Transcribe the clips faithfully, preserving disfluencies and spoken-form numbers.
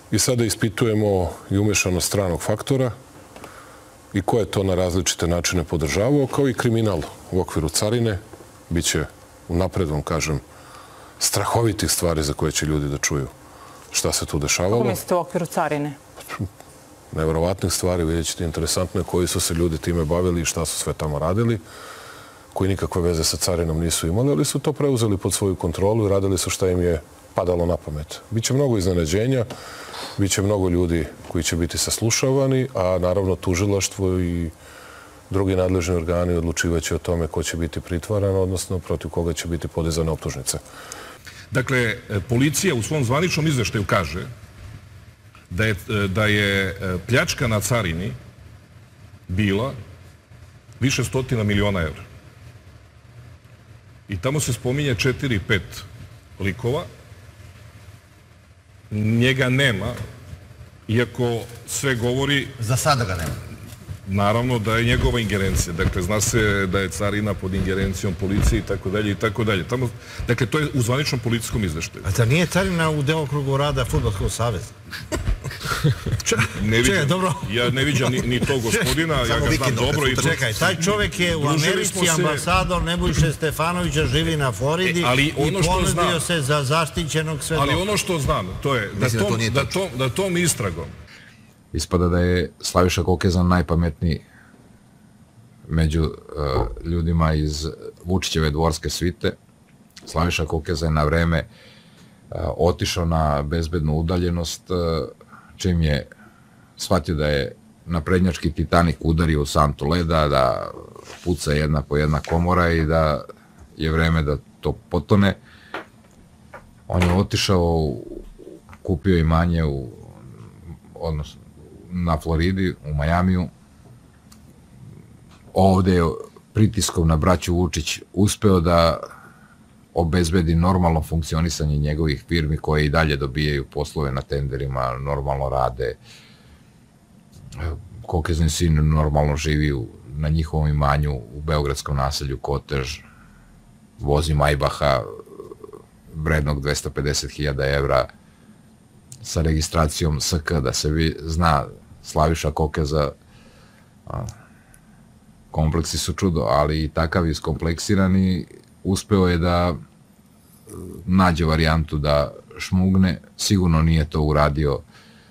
I sada ispitujemo i umešanost stranog faktora i ko je to na različite načine podržavao, kao i kriminal u okviru carine. Biće, unapred vam kažem, strahovitih stvari za koje će ljudi da čuju šta se tu dešavalo. Kako mislite u okviru carine? Neverovatnih stvari, vidjet ćete, interesantno je koji su se ljudi time bavili i šta su sve tamo radili, koji nikakve veze sa carinom nisu imali, ali su to preuzeli pod svoju kontrolu i radili su šta im je padalo na pamet. Biće mnogo iznenađenja, biće mnogo ljudi koji će biti saslušavani, a naravno tužilaštvo i drugi nadležni organi odlučivaće o tome ko će biti pritvaran, odnosno protiv koga će biti podizane optužnice. Dakle, policija u svom zvaničnom izveštaju kaže da je, da je pljačka na carini bila više stotina miliona evra. I tamo se spominje četiri, pet likova. Njega nema, iako sve govori... Za sada ga nema. Naravno da je njegova ingerencija. Dakle, zna se da je carina pod ingerencijom policije i tako dalje i tako dalje. Dakle, to je u zvaničnom policijskom izveštaju. A da nije carina u delokrugu rada Fudbalskog saveza? Čekaj, dobro. Ja ne viđam ni tog gospodina, ja ga znam dobro. Čekaj, taj čovjek je u Americi ambasador Nebojše Stefanovića, živi na Floridi i ponudio se za zaštićenog svedoka. Ali ono što znam, to je da tom istragom ispada da je Slaviša Kokeza najpametniji među ljudima iz Vučićeve dvorske svite. Slaviša Kokeza je na vreme otišao na bezbednu udaljenost, čim je shvatio da je naprednjački Titanik udario u santu leda, da puca jedna po jedna komora i da je vreme da to potone. On je otišao, kupio imanje u, odnosno, na Floridi, u Majamiju. Ovde je pritiskom na braću Vučić uspeo da obezbedi normalno funkcionisanje njegovih firmi koje i dalje dobijaju poslove na tenderima, normalno rade. Kokezni sin normalno živi na njihovom imanju u beogradskom naselju Kotež, vozi Majbaha vrednog dvesta pedeset hiljada evra sa registracijom S K, da se zna Slaviša Kokeza. Kompleksi su čudo, ali i takav iskompleksirani uspeo je da nađe varijantu da šmugne. Sigurno nije to uradio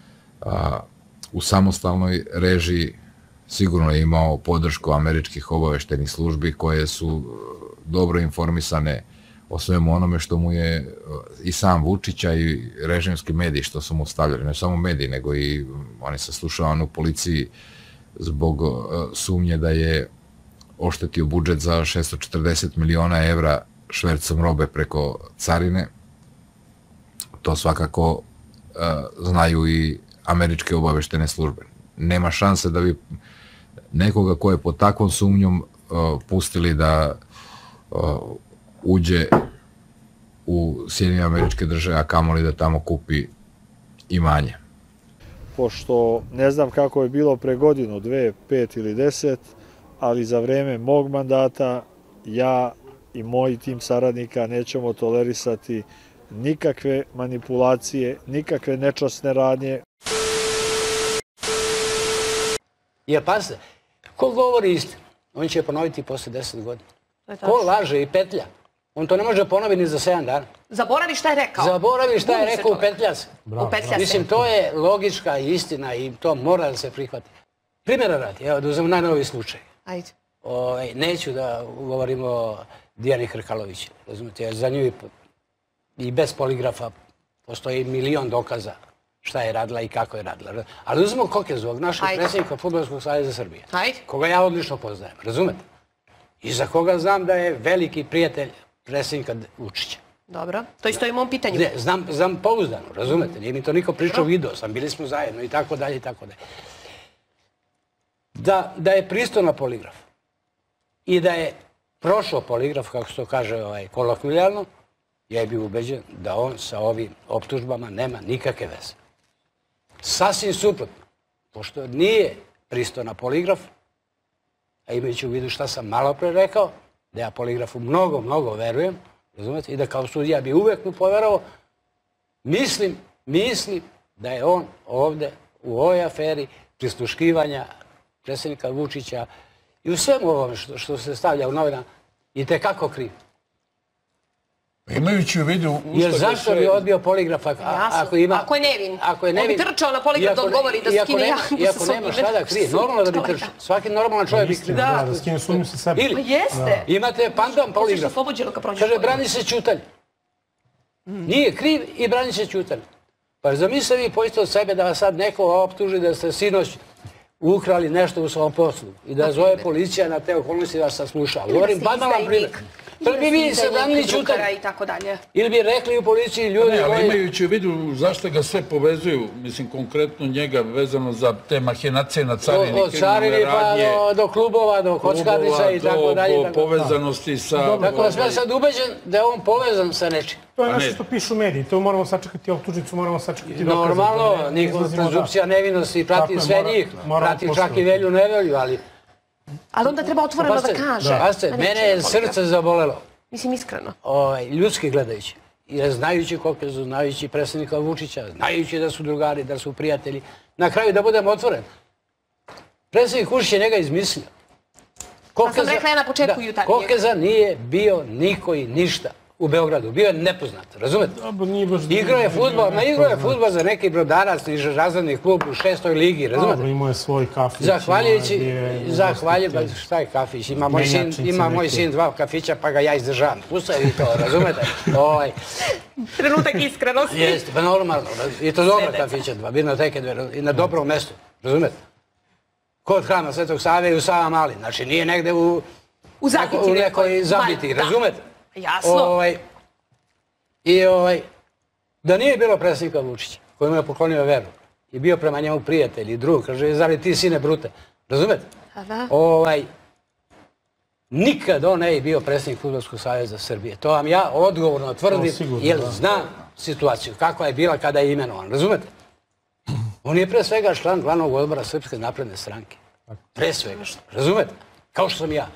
u samostalnoj režiji, sigurno je imao podršku američkih obaveštenih službi koje su dobro informisane o svemu onome što mu je i sam Vučića i režimski mediji što su mu stavljali, ne samo mediji, nego i oni se slušavani u policiji zbog sumnje da je oštetio budžet za šesto četrdeset miliona evra švercom robe preko carine. To svakako znaju i američke obaveštene službe. Nema šanse da bi nekoga ko je pod takvom sumnjom pustili da uđe u Sjedinjene Američke Države, a kamoli da tamo kupi imanje. Pošto ne znam kako je bilo pre godinu, dve, pet ili deset, ali za vreme mog mandata ja i moj tim saradnika nećemo tolerisati nikakve manipulacije, nikakve nečasne radnje. Jer pazite, ko govori istinu, on će ponoviti posle deset godina. Ko laže i petlja, on to ne može ponoviti ni za sedam dana. Zaboravi šta je rekao. Zaboravi šta je rekao, upetlja se. Upetlja se. Mislim, to je logička istina i to mora da se prihvati. Primjera radi, evo da uzmemo najnoviji slučaj. Ajde. Neću da govorimo o Dijani Hrkalović, razumete, za nju i bez poligrafa postoji milion dokaza šta je radila i kako je radila. Ali uzmemo Kokezovog, našeg predsjednika Fudbalskog saveza Srbije, koga ja odlično poznajem, razumete? I za koga znam da je veliki prijatelj predsjednika Vučića. Dobro, to isto je u mom pitanju. Ne, znam pouzdano, razumete, nije mi to niko pričao, video sam, bili smo zajedno i tako dalje i tako dalje. Da je pristao na poligraf i da je prošao poligraf, kako se to kaže kolokvijalno, ja je bio ubeđen da on sa ovim optužbama nema nikakve veze. Sasvim suprotno, pošto nije pristao na poligraf, a imajući u vidu šta sam malo pre rekao, da ja poligrafu mnogo, mnogo verujem, razumete, i da kao sudija bi uvek mu poverovao, mislim, mislim da je on ovde u ovoj aferi prisluškivanja predsjednika Vučića i u svemu ovome što se stavlja u novinama i tekako kriv. Imajući u vidu... Jer zašto bi odbio poligraf ako ima... Ako je nevin. Ako je nevin. On bi trčao na poligraf da odgovori da skine jaku. Iako nema šta da krije. Normalno da bi trčao. Svaki normalan čovjek bi krije. Da, da skine sumnju sa sebe. Pa jeste. Imate pandan poligraf. Kaže, brani se Ćutalj. Nije kriv i brani se Ćutalj. Pa zamislite vi poiste od sebe da vas sad neko optuži da ste sinoć ukrali nešto u svom poslu i da zove policija na te okolnosti da vas sasluša. Govorim banalan primjer. Ili bi vi se branili Ćutalj. Ili bi rekli u policiji ljudi... Ne, ali imajući u vidu zašto ga sve povezuju, mislim konkretno njega vezano za te mahinacije na carini, od carini pa do klubova, do kockarnica i tako dalje. Do povezanosti sa... Tako da sam sad ubeđen da je on povezan sa nečim. To je nešto što pišu mediji, to moramo sačekati optužnicu, moramo sačekati dokaze. Normalno, njihova prezupcija nevinosti prati sve njih, prati čak i Velju Nevelju, ali... Ali onda treba otvoreno da kaže. Pazite, mene je srce zabolelo. Mislim, iskreno. Ljudski gledajući. Jer znajući koliko su, znajući predsjednika Vučića, znajući da su drugari, da su prijatelji. Na kraju da budemo otvoreni. Predsjednik Vučić je njega izmislio. Pa sam rekla ja na početku jutarnjeg. Kokeza nije bio niko i ništa u Beogradu. Bio je nepoznat, razumete? Igrao je fudbal, ma igrao je fudbal za neki brodarac i razredni klub u šestoj ligi, razumete? Dobro, imao je svoj kafić. Zahvaljujući, zahvaljujući, šta je kafić? Ima moj sin dva kafića pa ga ja izdržavam. Pustaju vi to, razumete? Trenutak iskrenosti. Jeste, pa normalno. I to dobra kafića dva, binoteke dve, i na dobrom mestu, razumete? Kod hrama Svetog Save i u Sava Mali. Znači nije negde u nekoj zabiti, razumete? Jasno. I da nije bilo predsjednika Vučića, koji mu je poklonio veru, i bio prema njemu prijatelj i drug, kaže, zar li ti sine brute, razumete? Nikad on ne je bio predsjednik Fudbalskog saveza Srbije. To vam ja odgovorno tvrdim, jer znam situaciju, kakva je bila kada je imenovan, razumete? On je pre svega član glavnog odbora Srpske napredne stranke. Pre svega, razumete? Kao što sam ja.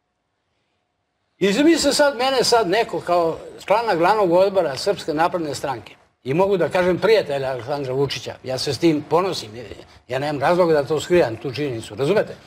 I zamislite sad mene sad neko kao člana glavnog odbora Srpske napredne stranke i mogu da kažem prijatelja Aleksandra Vučića, ja se s tim ponosim, ja nemam razloga da to skrivam, tu činjenicu, razumete?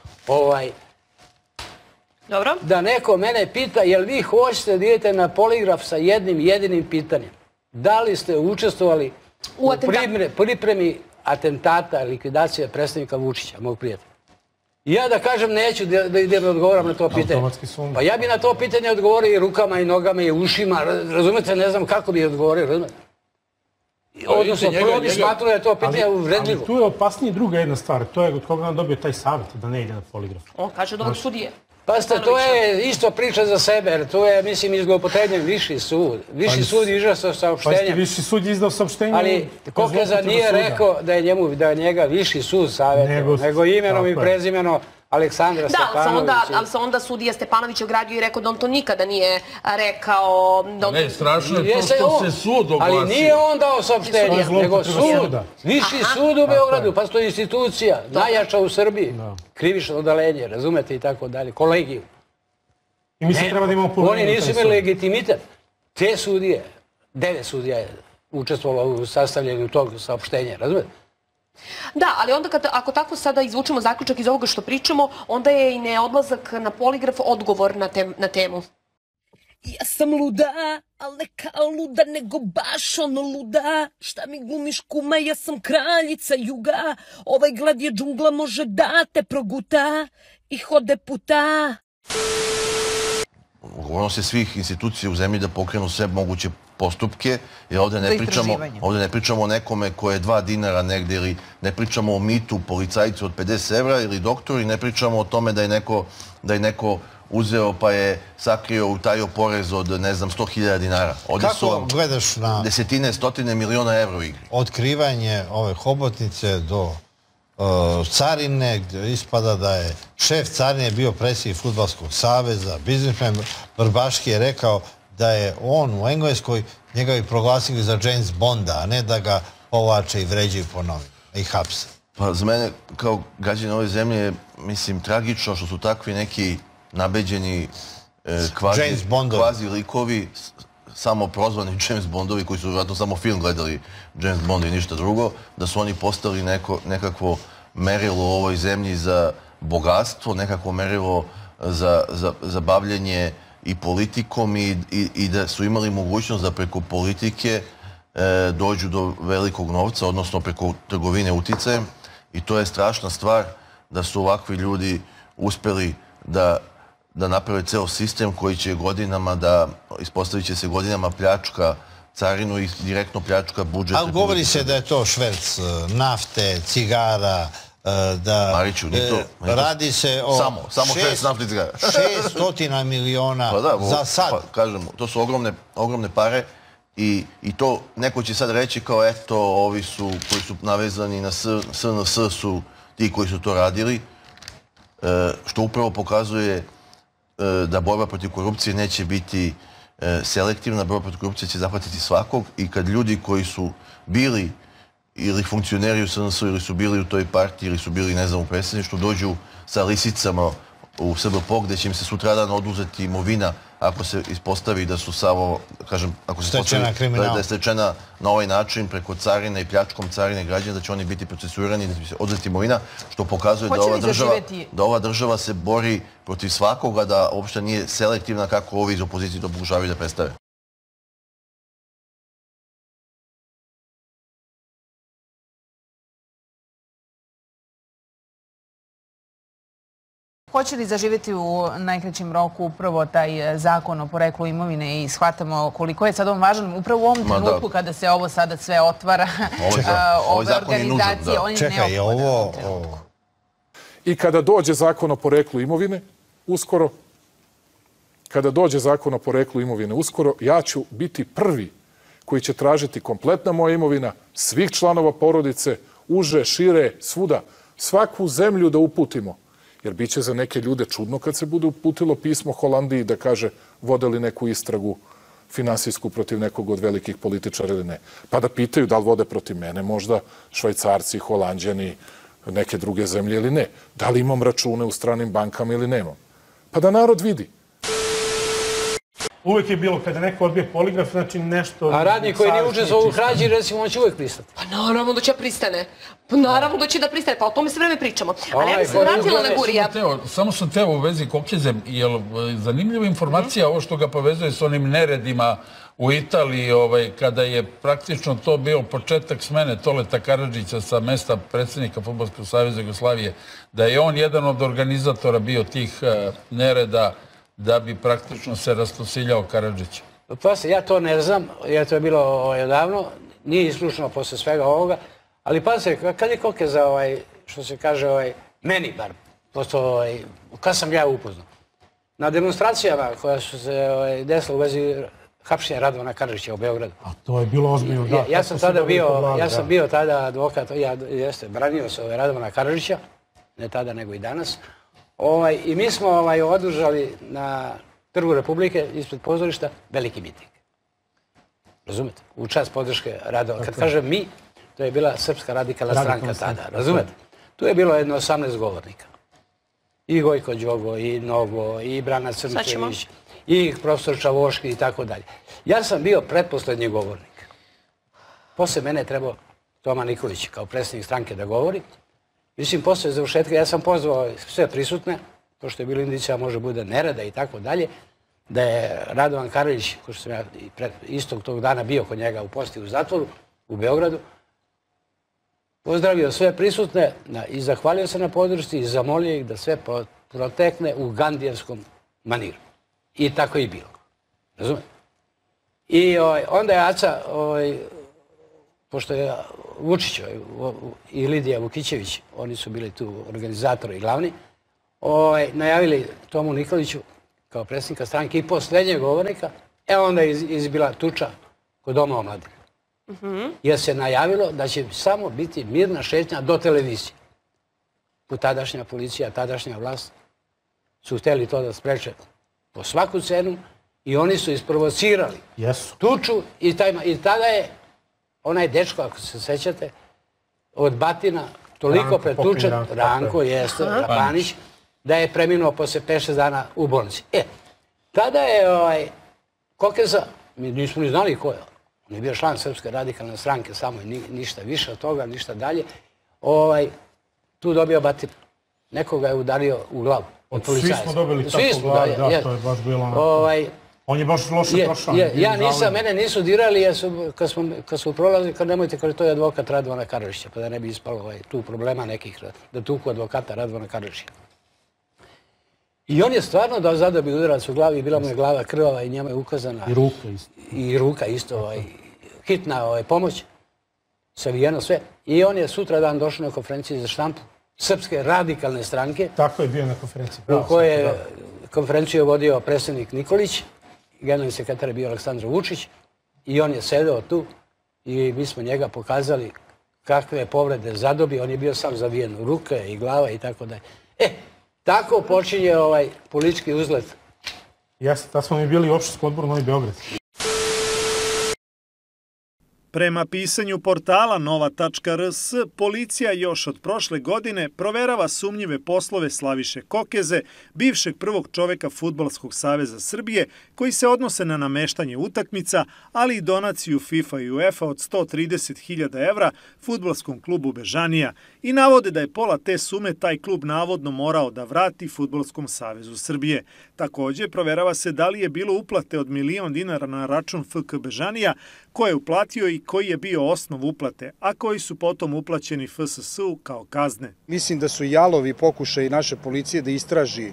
Da neko mene pita jel vi hoćete da idete na poligraf sa jednim jedinim pitanjem. Da li ste učestvovali u pripremi atentata, likvidacije predsjednika Vučića, mog prijatelja? I ja da kažem neću da idem da odgovoram na to pitanje. Pa ja bi na to pitanje odgovorio i rukama i nogama i ušima, razumete, ne znam kako bi odgovorio, razumete? Odnosno, prvo bi smatrao da je to pitanje uvredljivo. Ali tu je opasnije druga jedna stvar, to je od koga nam dobio taj savjet da ne ide na poligraf. On kaže da od sudije. Pazite, to je isto priča za sebe, jer to je, mislim, izglopotrebljen viši sud. Viši sud je izdao saopštenjem. Pazite, viši sud je izdao saopštenjem. Ali Kokeza nije rekao da je njega viši sud savjetao, nego imenom i prezimenom Aleksandra Stepanovića. Da, ali se onda sudija Stepanović ogradio i rekao da on to nikada nije rekao. Ne, strašno je to što se sud oglasio. Ali nije on dao saopštenje, nego sud. Viši sud u Beogradu, pa to je institucija, najjača u Srbiji. Krivično odalenje, razumete, i tako dalje, kolegiju. I mi se treba da imamo povremenu. Oni nisu imali legitimitet. Te sudije, devet sudija je učestvovalo u sastavljanju tog saopštenja, razumete? Da, ali onda ako tako sada izvučemo zaključak iz ovoga što pričamo, onda je i neodlazak na poligraf odgovor na temu. Ja sam luda, ali ne kao luda, nego baš ono luda. Šta mi glumiš kuma, ja sam kraljica juga. Ovaj glad je džungla, može da te proguta i hode puta. Govorimo se svih institucija u zemlji da pokrenu sve moguće postupke, jer ovdje ne pričamo o nekome koje je dva dinara negdje, ili ne pričamo o mitu policajcu od pedeset evra ili doktoru, i ne pričamo o tome da je neko uzeo pa je sakrio, utajio porez od, ne znam, sto hiljada dinara. Kako gledaš na... Desetine, stotine miliona evra u igri. Otkrivanje ove hobotnice do carine, gdje ispada da je šef carine bio predsjednik Fudbalskog saveza, biznismen Vrbaški je rekao da je on u Engleskoj njega bi proglasili za James Bonda, a ne da ga povlače i vređaju po novinu i hapse. Pa za mene, kao građana ove zemlje, je, mislim, tragično što su takvi neki nabeđeni kvazi likovi samo prozvani James Bondovi koji su vjerojatno samo film gledali James Bond i ništa drugo, da su oni postali nekakvo merilo u ovoj zemlji za bogatstvo, nekakvo merilo za bavljenje i politikom i da su imali mogućnost da preko politike dođu do velikog novca, odnosno preko trgovine uticajem. I to je strašna stvar da su ovakvi ljudi uspeli da da naprave ceo sistem koji će godinama da, ispostavit će se godinama pljačka carinu i direktno pljačka budžet. Ali govori se da je to šverc nafte, cigara, da Mariću, ni to. Radi se o samo, samo šverc nafte i cigara. šestotina miliona za sad. Kažem, to su ogromne pare i to neko će sad reći kao eto, ovi su koji su navezani na S N S su ti koji su to radili, što upravo pokazuje da borba protiv korupcije neće biti selektivna, borba protiv korupcije će zahvatiti svakog i kad ljudi koji su bili ili funkcioneri u S N S-u ili su bili u toj partiji ili su bili, ne znam, u predsjedništvu, dođu sa lisicama u S B P O gde će im se sutradan oduzeti imovina ako se ispostavi da su samo, kažem, ako se ispostavi da je stečena na ovaj način preko carine i pljačkom carine građana, da će oni biti procesuirani i da će se oduzeti imovina, što pokazuje da ova država se bori protiv svakoga, da uopšte nije selektivna kako ovi iz opozicije to pokušavaju da predstave. Hoće li zaživjeti u najkraćem roku upravo taj zakon o poreklu imovine i shvatamo koliko je sad on važan upravo u ovom trenutku kada se ovo sada sve otvara, ove organizacije, on je neophodan. I kada dođe zakon o poreklu imovine, uskoro, kada dođe zakon o poreklu imovine uskoro, ja ću biti prvi koji će tražiti kompletna moja imovina, svih članova porodice, uže, šire, svuda, svaku zemlju da uputimo. Jer bit će za neke ljude čudno kad se bude uputilo pismo Holandiji da kaže vode li neku istragu finansijsku protiv nekog od velikih političara ili ne. Pa da pitaju da li vode protiv mene možda Švajcarci, Holanđani, neke druge zemlje ili ne. Da li imam račune u stranim bankama ili nemam. Pa da narod vidi. Uvijek je bilo kada neko odbije poligraf, znači nešto... A radnik koji nije učestvovao u krađi, recimo, on će uvijek pristati. Pa naravno da će pristane. Pa naravno da će da pristane, pa o tome sve vreme pričamo. Ali ja bih se vratila na Gurija. Samo sam teo u vezi Kokizem, jer zanimljiva informacija ovo što ga povezuje s onim neredima u Italiji, kada je praktično to bio početak smene Toleta Karadžića sa mesta predsjednika Fudbalskog saveza Jugoslavije, da je on jedan od organizatora bio tih nereda da bi praktično se rastosiljao Karadžić. Pa se, ja to ne znam, jer to je bilo odavno, nije isključno posle svega ovoga, ali pa se, kad je Kokeza, što se kaže, meni bar, posto, kad sam ja upoznao, na demonstracijama koja su se desila u vezi hapšenja Radovana Karadžića u Beogradu. A to je bilo ozbiljno, da. Ja sam tada bio, ja sam bio tada advokat, ja jeste, branio se Radovana Karadžića, ne tada nego i danas. I mi smo održali na Trgu Republike ispred pozorišta veliki miting. Razumete? U čast podrške Radovana. Kad kažem mi, to je bila Srpska radikalna stranka tada. Razumete? Tu je bilo jedno osamnaest govornika. I Gojko Đogo, i Nogo, i Brana Crnčević, i profesor Čavoški i tako dalje. Ja sam bio pretposlednji govornik. Posle mene je trebao Toma Nikolić kao predsjednik stranke da govori. Mislim, posle završetka, ja sam pozvao sve prisutne, to što je bilo indicija može bude nereda i tako dalje, da je Radovan Karadžić, ko što sam ja istog tog dana bio kod njega u posti u zatvoru u Beogradu, pozdravio sve prisutne i zahvalio se na podršci i zamolio ih da sve protekne u gandijevskom maniru. I tako je bilo. Razumete? I onda je Aca, pošto je Vučić i Lidija Vukićević, oni su bili tu organizatori i glavni, najavili Tomu Nikoliću kao predsjednika stranke i poslednjeg govornika, e onda je izbila tuča kod Doma omladine. Jer se najavilo da će samo biti mirna šetnja do televizije. Tadašnja policija, tadašnja vlast su hteli to da spreče po svaku cenu i oni su isprovocirali tuču i tada je onaj dečko, ako se sećate, od Batina, toliko pretučen, Ranko, jeste, Rapanić, da je preminuo posle pet šest dana u bolnici. E, tada je Kokeza mi nismo ni znali ko je. On je bio član Srpske radikalne stranke, samo i ništa više od toga, ništa dalje. Tu dobio batir. Nekoga je udario u glavu. Svi smo dobili tako u glavi, da, to je baš bilo... On je baš loše prošao. Ja nisam, mene nisu dirali, kad smo prolazili, kad nemojte, kad to je advokat Radovana Karadžića, pa da ne bi ispalo tu problema nekih, da tuku advokata Radovana Karadžića. I on je stvarno dao zadobio udarac u glavi i bila mu je glava krvava i njema je ukazana... I ruka isto. I ruka isto, hitna pomoć, savijeno sve. I on je sutra dan došao na konferenciju za štampu Srpske radikalne stranke. Tako je bio na konferenciji. U kojoj je konferenciju vodio predsjednik Nikolić, generalni sekretar je bio Aleksandar Vučić i on je sedeo tu i mi smo njega pokazali kakve povrede zadobio. On je bio sam zavijen u ruke i glava i tako dalje. E, tako počinje ovaj politički uzlet. Jeste, tad smo mi bili u opštinskom odboru Novi Beograd. Prema pisanju portala nova tačka r s, policija još od prošle godine proverava sumnjive poslove Slaviše Kokeze, bivšeg prvog čoveka Fudbalskog saveza Srbije, koji se odnose na nameštanje utakmica, ali i donaciju FIFA i UEFA od sto trideset hiljada evra fudbalskom klubu Bežanija i navode da je pola te sume taj klub navodno morao da vrati Fudbalskom savezu Srbije. Također, proverava se da li je bilo uplate od milion dinara na račun F K Bežanija, koje je uplatio i koji je bio osnov uplate, a koji su potom uplaćeni F S S-u kao kazne. Mislim da su jalovi pokušaj naše policije da istraži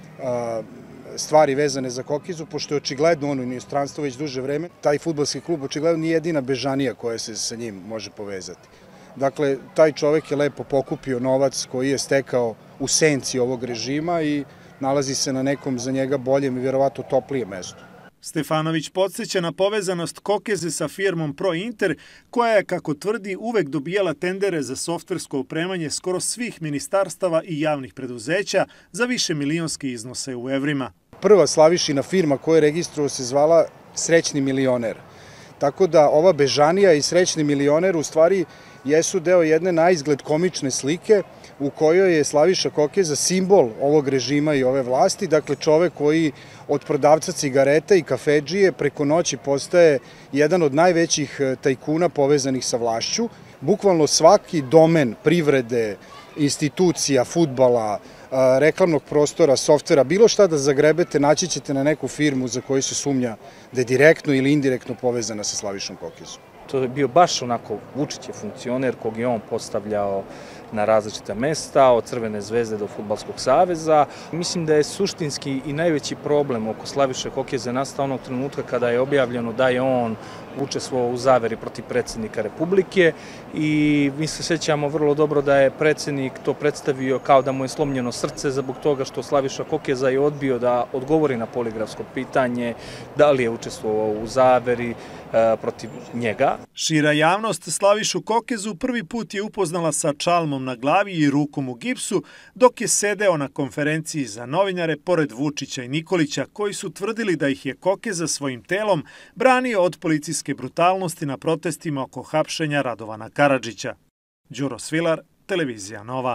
stvari vezane za Kokezu, pošto je očigledno ono u inostranstvu već duže vreme. Taj fudbalski klub očigledno nije jedina Bežanija koja se sa njim može povezati. Dakle, taj čovek je lepo pokupio novac koji je stekao u senci ovog režima i nalazi se na nekom za njega boljem i vjerovatno toplijem mestu. Stefanović podsjeća na povezanost Kokeze sa firmom ProInter, koja je, kako tvrdi, uvek dobijala tendere za softversko opremanje skoro svih ministarstava i javnih preduzeća za više milionske iznose u evrima. Prva Slavišina firma koja je registrovao se zvala Srećni milioner. Tako da ova Bežanija i Srećni milioner u stvari jesu deo jedne naizgled komične slike u kojoj je Slaviša Kokeza simbol ovog režima i ove vlasti, dakle čovek koji od prodavca cigareta i kafedžije preko noći postaje jedan od najvećih tajkuna povezanih sa vlašću. Bukvalno svaki domen privrede, institucija, fudbala, reklamnog prostora, softvera, bilo šta da zagrebete, naći ćete na neku firmu za koju se sumnja da je direktno ili indirektno povezana sa Slavišom Kokezom. To je bio baš onako Vučićev funkcioner kog je on postavljao na različita mesta, od Crvene zvezde do Fudbalskog saveza. Mislim da je suštinski i najveći problem oko Slaviše Kokeze nastao onog trenutka kada je objavljeno da je on učestvovao u zaveri protiv predsjednika Republike i mi se sjećamo vrlo dobro da je predsjednik to predstavio kao da mu je slomljeno srce zbog toga što Slaviša Kokeza je odbio da odgovori na poligrafsko pitanje da li je učestvovao u zaveri protiv njega. Šira javnost Slavišu Kokezu prvi put je upoznala sa čalmom na glavi i rukom u gipsu dok je sedeo na konferenciji za novinare pored Vučića i Nikolića, koji su tvrdili da ih je Kokeza svojim telom branio od policijske brutalnosti na protestima oko hapšenja Radovana Karadžića. Đuro Svilar, Televizija Nova.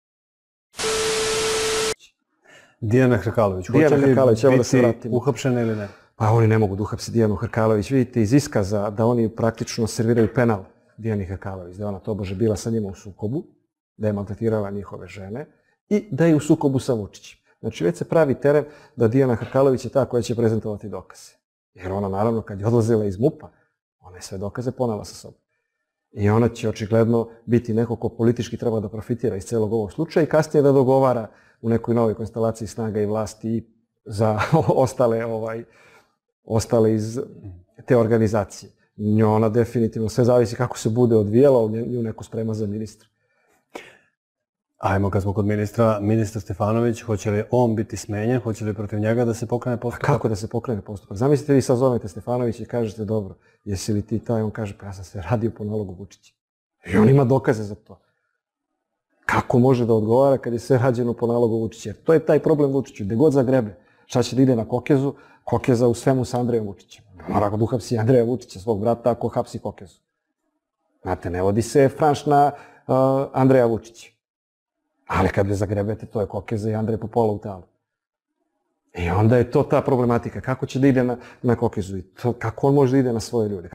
Dijana Hrkalović, hoće li biti uhapšena ili ne? Pa oni ne mogu da uhapse Dijanu Hrkalović. Vidite iz iskaza da oni praktično serviraju penal Dijani Hrkalović, da je ona tobože bila sa njima u sukobu, da je maltretirala njihove žene i da je u sukobu sa Vučićem. Znači već se pravi teren da Dijana Hrkalović je ta koja će prezentovati dokaze. Jer ona naravno kad je odlazila iz MUP-a, ona je sve dokaze ponela sa sobom. I ona će očigledno biti neko ko politički treba da profitira iz celog ovog slučaja i kasnije da dogovara u nekoj novoj konstelaciji snaga i vlasti za ostale ovaj ostale iz te organizacije. Ona definitivno sve zavisi kako se bude odvijela, nju neko sprema za ministra. Ajmo, kad smo kod ministra, ministar Stefanović, hoće li on biti smenjen, hoće li protiv njega da se pokrene postupak? A kako da se pokrene postupak? Zamislite vi sad zovete Stefanović i kažete, dobro, jesi li ti taj? On kaže, pa ja sam se radio po nalogu Vučića. I on ima dokaze za to. Kako može da odgovara kad je sve rađeno po nalogu Vučića? Jer to je taj problem Vučiću, gde god zagrebe. Šta će da ide na Kokezu? Kokeza u svemu sa Andrejom Vučićem. Mora da uhapsi Andreja Vučića, svog brata, ako hapsi Kokezu. Znate, ne vodi se franš na uh, Andreja Vučića. Ali kad ne zagrebete, to je Kokeza i Andrej Popola u talu. I onda je to ta problematika. Kako će da ide na, na Kokezu i to, kako on može da ide na svoje ljude.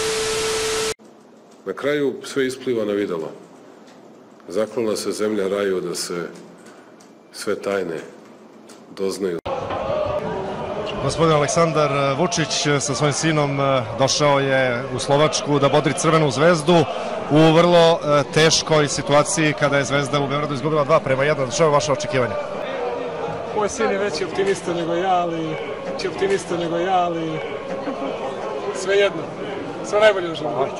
Na kraju sve ispliva na videlo. Zaklala se zemlja raju da se sve tajne doznaju. Gospodin Aleksandar Vučić sa svojim sinom došao je u Slovačku da bodri Crvenu zvezdu u vrlo teškoj situaciji kada je Zvezda u Beogradu izgubila dva prema jedan. Što je vaše očekivanje? Moj sin je veći optimista nego ja, ali veći optimista nego ja, ali sve jedno. Sve najbolje u životu.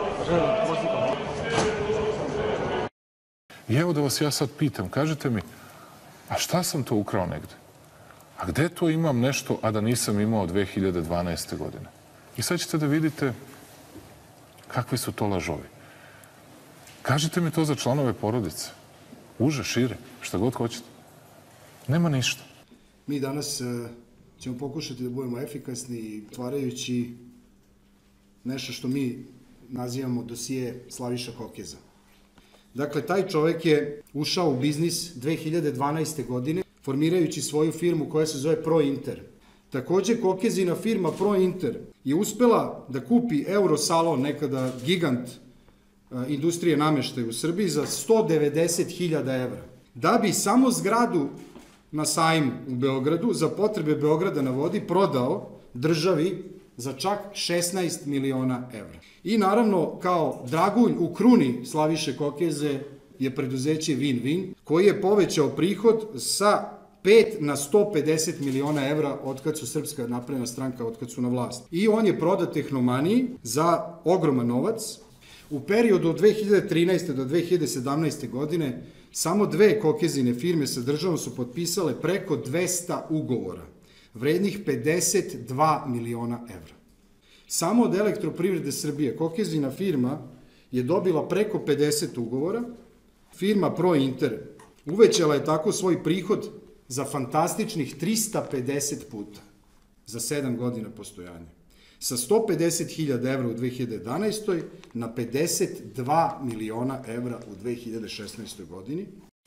I evo da vas ja sad pitam, kažete mi, a šta sam to ukrao negde? A gde to imam nešto, a da nisam imao dve hiljade dvanaeste. godine? I sad ćete da vidite kakvi su to lažovi. Kažete mi to za članove porodice. Uže, šire, šta god hoćete. Nema ništa. Mi danas ćemo pokušati da budemo efikasni otvarajući nešto što mi nazivamo dosije Slaviša Kokeza. Dakle, taj čovek je ušao u biznis dve hiljade dvanaeste. godine formirajući svoju firmu koja se zove ProInter. Takođe, Kokezina firma ProInter je uspela da kupi Eurosalon, nekada gigant industrije nameštaja u Srbiji, za sto devedeset hiljada evra. Da bi samo zgradu na sajmu u Beogradu za potrebe Beograda na vodi prodao državi za čak šesnaest miliona evra. I naravno, kao dragulj u kruni Slaviše Kokeze je preduzeće Win-Win, koji je povećao prihod sa pet na sto pedeset miliona evra otkad su Srpska napredna stranka, otkad su na vlasti. I on je prodat Tehnomaniji za ogroman novac. U periodu od dve hiljade trinaeste. do dve hiljade sedamnaeste. godine samo dve Kokezine firme sa državom su potpisale preko dvesta ugovora, vrednih pedeset dva miliona evra. Samo od Elektroprivrede Srbije Kokezina firma je dobila preko pedeset ugovora. Firma ProInter uvećala je tako svoj prihod za fantastičnih trista pedeset puta za sedam godina postojanja. Sa sto pedeset hiljada evra u dve hiljade jedanaestoj. na pedeset dva miliona evra u dve hiljade šesnaestoj. godini.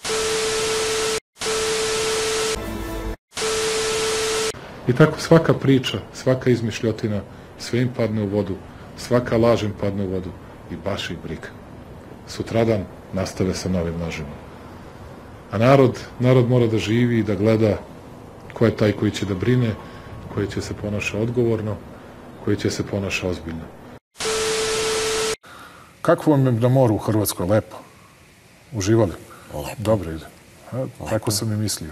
I tako svaka priča, svaka izmišljotina, sve im padne u vodu, svaka laž im padne u vodu i baš ih briga. Sutradan nastave sa novim lažima. A narod, narod mora da živi i da gleda ko je taj koji će da brine, koji će se ponaša odgovorno, koji će se ponaša ozbiljno. Kako vam je na moru u Hrvatskoj? Lepo. Uživali? Lepo. Dobro ide. A, tako sam i mislio.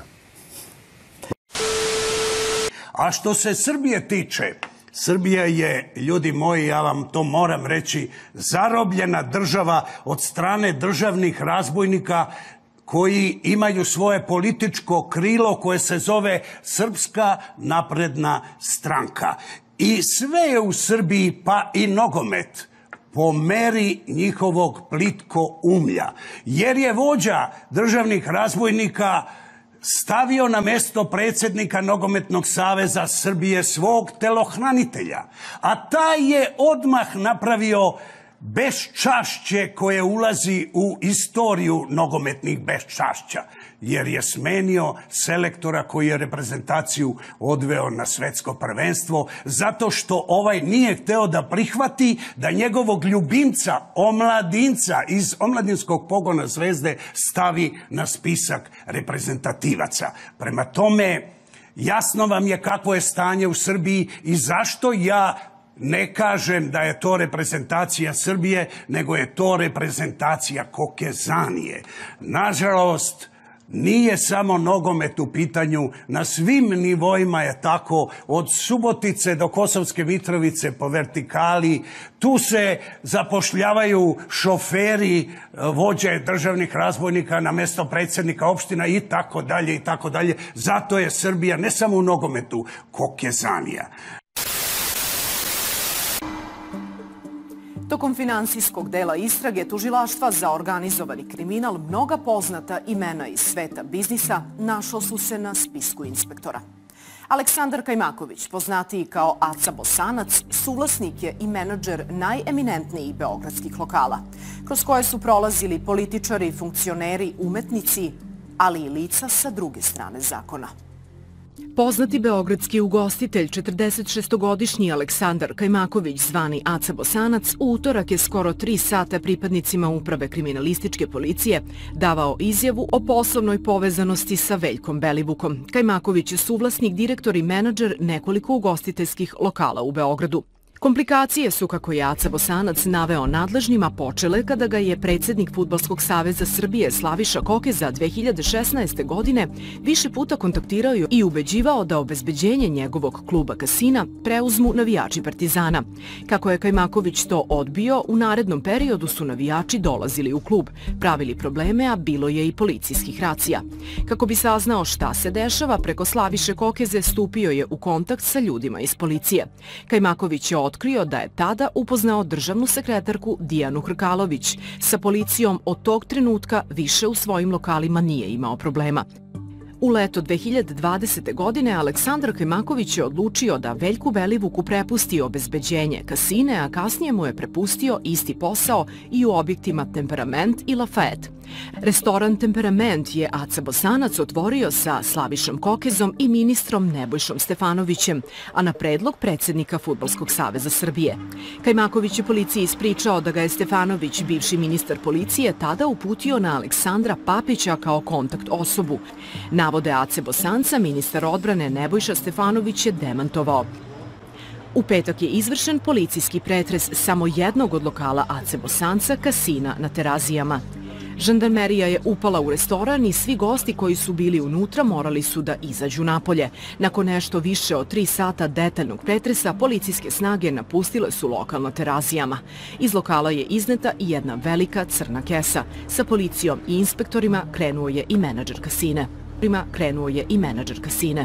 A što se Srbije tiče, Srbija je, ljudi moji, ja vam to moram reći, zarobljena država od strane državnih razbojnika koji imaju svoje političko krilo koje se zove Srpska napredna stranka. I sve je u Srbiji, pa i nogomet, po meri njihovog plitko umlja. Jer je vođa državnih razbojnika stavio na mesto predsjednika Nogometnog saveza Srbije svog telohranitelja. A taj je odmah napravio beščašće koje ulazi u istoriju nogometnih beščašća, jer je smenio selektora koji je reprezentaciju odveo na svetsko prvenstvo, zato što ovaj nije hteo da prihvati da njegovog ljubimca, omladinca iz omladinskog pogona Zvezde stavi na spisak reprezentativaca. Prema tome, jasno vam je kakvo je stanje u Srbiji i zašto ja ne kažem da je to reprezentacija Srbije, nego je to reprezentacija Kokezanije. Nažalost, nije samo nogomet u pitanju, na svim nivoima je tako, od Subotice do Kosovske Mitrovice po vertikali. Tu se zapošljavaju šoferi, vođe državnih razbojnika na mesto predsjednika opština i tako dalje i tako dalje. Zato je Srbija ne samo u nogometu Kokezanija. Tokom finansijskog dela istrage tužilaštva za organizovani kriminal mnoga poznata imena iz sveta biznisa našla su se na spisku inspektora. Aleksandar Kajmaković, poznatiji kao Aca Bosanac, suvlasnik je i menadžer najeminentnijih beogradskih lokala, kroz koje su prolazili političari, funkcioneri, umetnici, ali i lica sa druge strane zakona. Poznati beogradski ugostitelj, četrdesetšestogodišnji Aleksandar Kajmaković, zvani Aca Bosanac, u utorak je skoro tri sata pripadnicima uprave kriminalističke policije davao izjavu o poslovnoj povezanosti sa Veljkom Belivukom. Kajmaković je suvlasnik, direktor i menadžer nekoliko ugostiteljskih lokala u Beogradu. Komplikacije su, kako je Aca Bosanac naveo nadležnjima, počele kada ga je predsjednik Fudbalskog saveza Srbije Slaviša Kokeza dve hiljade šesnaeste. godine više puta kontaktirao i ubeđivao da obezbeđenje njegovog kluba Kasina preuzmu navijači Partizana. Kako je Kajmaković to odbio, u narednom periodu su navijači dolazili u klub, pravili probleme, a bilo je i policijskih racija. Kako bi saznao šta se dešava, preko Slaviše Kokeze stupio je u kontakt sa ljudima iz policije. Kajmaković je otkrio da je tada upoznao državnu sekretarku Dijanu Hrkalović. Sa policijom od tog trenutka više u svojim lokalima nije imao problema. U leto dve hiljade dvadesete. godine Aleksandar Kajmaković je odlučio da Veljku Belivuku prepusti obezbeđenje kasine, a kasnije mu je prepustio isti posao i u objektima Temperament i Lafayette. Restoran Temperament je Aca Bosanac otvorio sa Slavišom Kokezom i ministrom Nebojšom Stefanovićem, a na predlog predsjednika Fudbalskog saveza Srbije. Kajmaković je policiji ispričao da ga je Stefanović, bivši ministar policije, tada uputio na Aleksandra Papića kao kontakt osobu. Navode Ace Bosanca, ministar odbrane Nebojša Stefanović je demantovao. U petak je izvršen policijski pretres samo jednog od lokala Ace Bosanca, Kasina na Terazijama. Žandarmerija je upala u restoran i svi gosti koji su bili unutra morali su da izađu napolje. Nakon nešto više od tri sata detaljnog pretresa, policijske snage napustile su lokal na Terazijama. Iz lokala je izneta i jedna velika crna kesa. Sa policijom i inspektorima krenuo je i menadžer kasine. Krenuo je i menadžer kasine.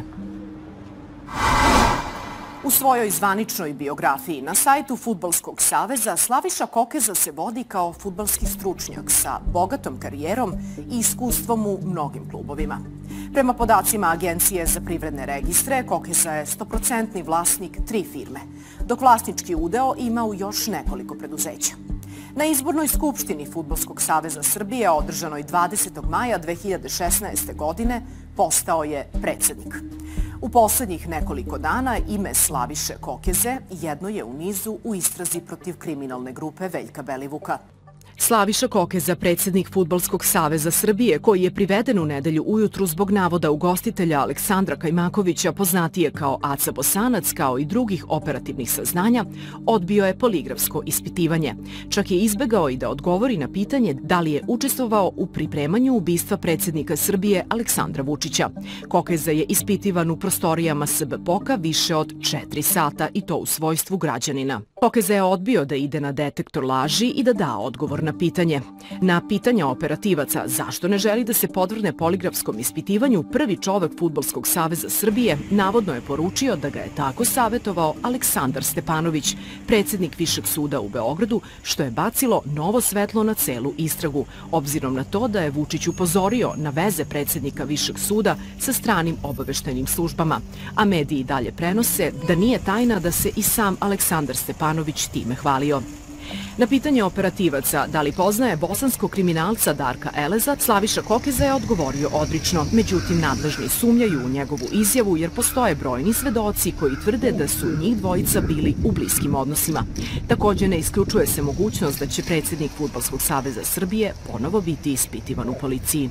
U svojoj zvaničnoj biografiji na sajtu Fudbalskog saveza Slaviša Kokeza se vodi kao fudbalski stručnjak sa bogatom karijerom i iskustvom u mnogim klubovima. Prema podacima Agencije za privredne registre, Kokeza je stoprocentni vlasnik tri firme, dok vlasnički udeo ima u još nekoliko preduzeća. Na izbornoj skupštini Fudbalskog saveza Srbije, održanoj dvadesetog maja dve hiljade šesnaeste. godine, postao je predsjednik. U poslednjih nekoliko dana ime Slaviše Kokeze jedno je u nizu u istrazi protiv kriminalne grupe Veljka Belivuka. Slaviša Kokeza, predsjednik Fudbalskog saveza Srbije, koji je priveden u nedelju ujutru zbog navoda ugostitelja Aleksandra Kajmakovića, poznatije kao Aca Bosanac, kao i drugih operativnih saznanja, odbio je poligrafsko ispitivanje. Čak je izbegao i da odgovori na pitanje da li je učestvovao u pripremanju ubistva predsjednika Srbije Aleksandra Vučića. Kokeza je ispitivan u prostorijama S B P O K-a više od četiri sata i to u svojstvu građanina. Kokeza je odbio da ide na detektor laži i da da odgovor na pitanje. Na pitanja operativaca zašto ne želi da se podvrgne poligrafskom ispitivanju, prvi čovek Fudbalskog saveza Srbije navodno je poručio da ga je tako savetovao Aleksandar Stepanović, predsjednik Višeg suda u Beogradu, što je bacilo novo svetlo na celu istragu, obzirom na to da je Vučić upozorio na veze predsjednika Višeg suda sa stranim obaveštajnim službama. A mediji dalje prenose da nije tajna da se i sam Aleksandar Stepanović time hvalio. Na pitanje operativaca da li poznaje bosanskog kriminalca Darka Eleza, Slaviša Kokeza je odgovorio odrično. Međutim, nadležni sumnjaju u njegovu izjavu jer postoje brojni svedoci koji tvrde da su njih dvojica bili u bliskim odnosima. Također ne isključuje se mogućnost da će predsjednik Fudbalskog saveza Srbije ponovo biti ispitivan u policiji.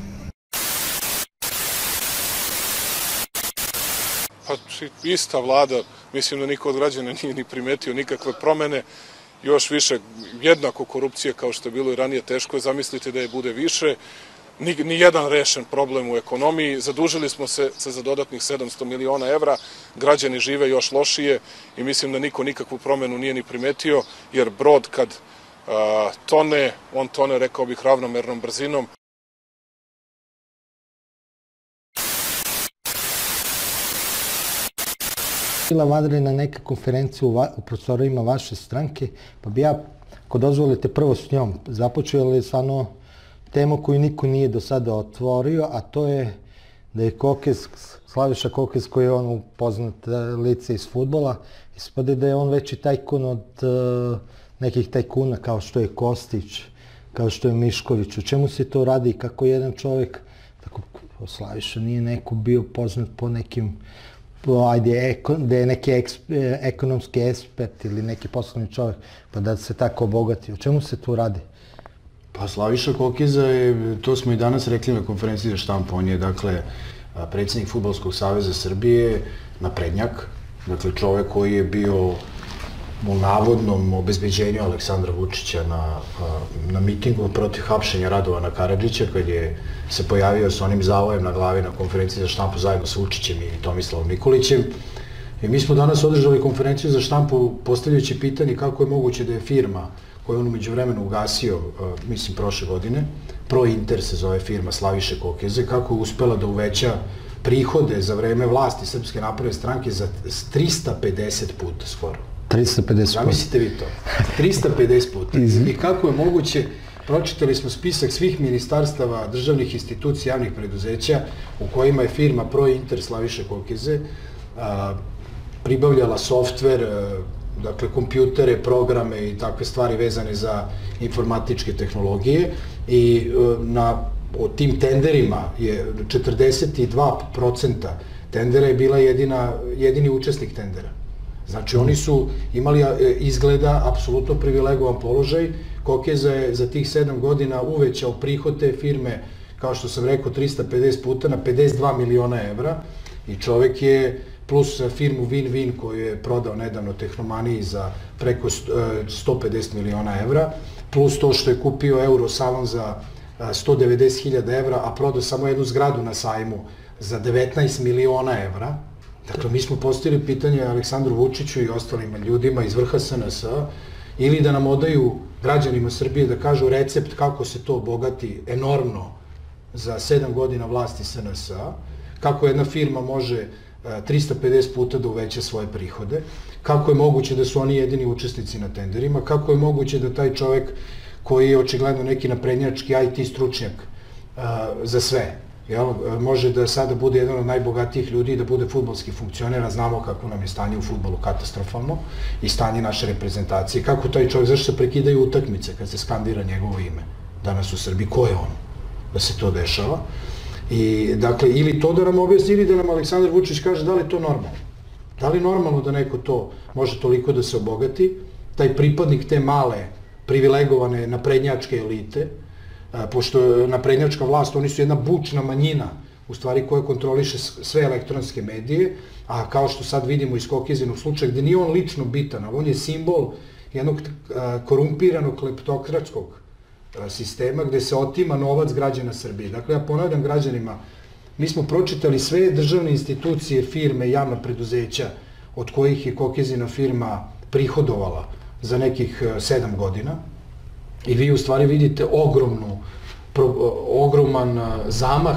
Pa ista vlada, mislim da niko od građana nije ni primetio nikakve promene. Još više jednako korupcije kao što je bilo i ranije, teško je zamisliti da je bude više. Nijedan rešen problem u ekonomiji. Zadužili smo se za dodatnih sedamsto miliona evra, građani žive još lošije i mislim da niko nikakvu promenu nije ni primetio, jer brod kad tone, on tone, rekao bih, ravnomernom brzinom. Bila vanredna neka konferencija u prostorijima vaše stranke, pa bi ja, ako dozvolite, prvo s njom započeo, ali stvarno temu koju niko nije do sada otvorio, a to je da je Kokez, Slaviša Kokez, koji je on poznat lice iz fudbala, ispade da je on veći tajkun od nekih tajkuna kao što je Kostić, kao što je Mišković. U čemu se to radi i kako jedan čovjek tako Slaviša nije neko bio poznat po nekim, ajde, da je neki ekonomski ekspert ili neki poslovni čovjek, pa da se tako obogati. O čemu se tu radi? Pa Slaviša Kokeza je, to smo i danas rekli na konferenciji za štampu, on je, dakle, predsjednik Fudbalskog saveza Srbije, naprednjak, dakle, čovjek koji je bio u navodnom obezbeđenju Aleksandra Vučića na, na mitingu protiv hapšenja Radovana Karadžića, kad je se pojavio s onim zavojem na glavi na konferenciji za štampu zajedno s Vučićem i Tomislavom Nikolićem. I mi smo danas održali konferenciju za štampu postavljajući pitanje kako je moguće da je firma koju on umeđu vremenu ugasio, mislim, prošle godine, ProInter se zove firma Slaviše Kokeze, kako je uspela da uveća prihode za vreme vlasti Srpske napredne stranke za trista pedeset puta skoro. trista pedeset puta. Zamislite vi to. trista pedeset puta. I kako je moguće, pročitali smo spisak svih ministarstava, državnih institucija, javnih preduzeća u kojima je firma ProInter Slaviše Kokeze pribavljala softver, dakle, kompjutere, programe i takve stvari vezane za informatičke tehnologije i na o tim tenderima je četrdeset dva procenta tendera je bila jedina, jedini učesnik tendera. Znači, oni su imali izgleda apsolutno privilegovan položaj. Kokeza je za tih sedam godina uvećao prihod te firme, kao što sam rekao, trista pedeset puta na pedeset dva miliona evra i čovek je, plus firmu Win-Win koju je prodao nedavno Tehnomaniji za preko sto pedeset miliona evra, plus to što je kupio Eurosalon za sto devedeset hiljada evra, a prodao samo jednu zgradu na sajmu za devetnaest miliona evra. Dakle, mi smo postavili pitanje Aleksandru Vučiću i ostalim ljudima iz vrha S N S A ili da nam odaju građanima Srbije da kažu recept kako se to obogati enormno za sedam godina vlasti S N S A, kako jedna firma može trista pedeset puta da uveća svoje prihode, kako je moguće da su oni jedini učesnici na tenderima, kako je moguće da taj čovek koji je očigledno neki naprednjački I T stručnjak za sve, može da sada bude jedan od najbogatijih ljudi i da bude fudbalski funkcioner, a znamo kako nam je stanje u fudbalu katastrofalno i stanje naše reprezentacije. Kako taj čovjek, zašto se prekidaju utakmice kad se skandira njegovo ime danas u Srbiji, ko je on da se to dešava? I, dakle, ili to da nam objasni, ili da nam Aleksandar Vučić kaže da li je to normalno. Da li je normalno da neko to može toliko da se obogati, taj pripadnik te male, privilegovane naprednjačke elite, pošto naprednjačka vlast, oni su jedna bučna manjina, u stvari koja kontroliše sve elektronske medije, a kao što sad vidimo iz Kokezinog slučaja, gde nije on lično bitan, on je simbol jednog korumpiranog kleptokratskog sistema gde se otima novac građana Srbije. Dakle, ja ponavljam građanima, mi smo pročitali sve državne institucije, firme, javna preduzeća od kojih je Kokezina firma prihodovala za nekih sedam godina i vi u stvari vidite ogromnu, ogroman zamah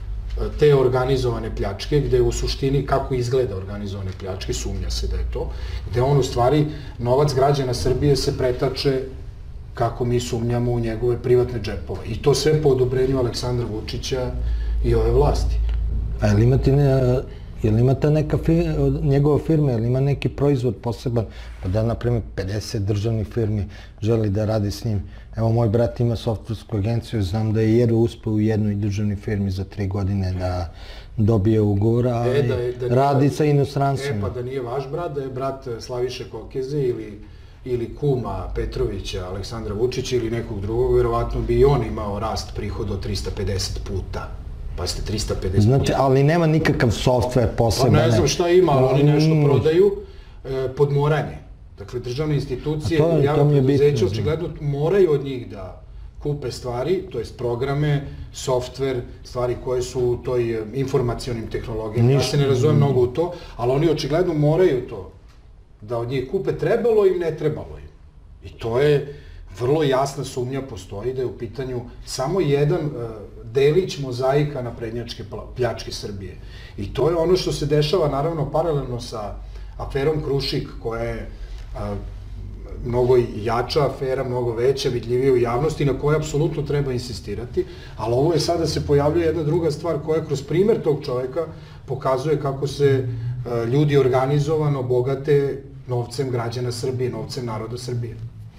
te organizovane pljačke, gde u suštini kako izgleda organizovane pljačke, sumnja se da je to, gde on u stvari novac građana Srbije se pretače kako mi sumnjamo u njegove privatne džepove. I to sve po odobrenju Aleksandra Vučića i ove vlasti. A je li imate, je li imate neka njegova firma, je li ima neki proizvod poseban, pa da, na primjer, pedeset državnih firmi želi da radi s njim? Evo, moj brat ima softversku agenciju, znam da je jedno uspeo u jednoj državnoj firmi za tri godine da dobije ugovor, a radi sa inostrancima. E, pa da nije vaš brat, da je brat Slaviše Kokeze ili ili kuma Petrovića, Aleksandra Vučića ili nekog drugog, verovatno bi i on imao rast prihoda od trista pedeset puta. Pa ste trista pedeset puta. Znači, ali nema nikakav softver poseban. Pa ne znam šta ima, ali oni nešto prodaju pod moranje. Dakle, državne institucije, javno preduzeće, očigledno moraju od njih da kupe stvari, to jest programe, softver, stvari koje su u toj informacionim tehnologijama. Ja se ne razumem mnogo u to, ali oni očigledno moraju to da od njih kupe, trebalo im, ne trebalo im. I to je vrlo jasna sumnja postoji da je u pitanju samo jedan delić mozaika naprednjačke pljačke Srbije. I to je ono što se dešava naravno paralelno sa aferom Krušik, koja je mnogo jača afera, mnogo veća, vidljivija u javnosti, na kojoj apsolutno treba insistirati, ali ovo je sada se pojavljuje jedna druga stvar koja kroz primer tog čoveka pokazuje kako se ljudi organizovano bogate novcem građana Srbije, novcem naroda Srbije.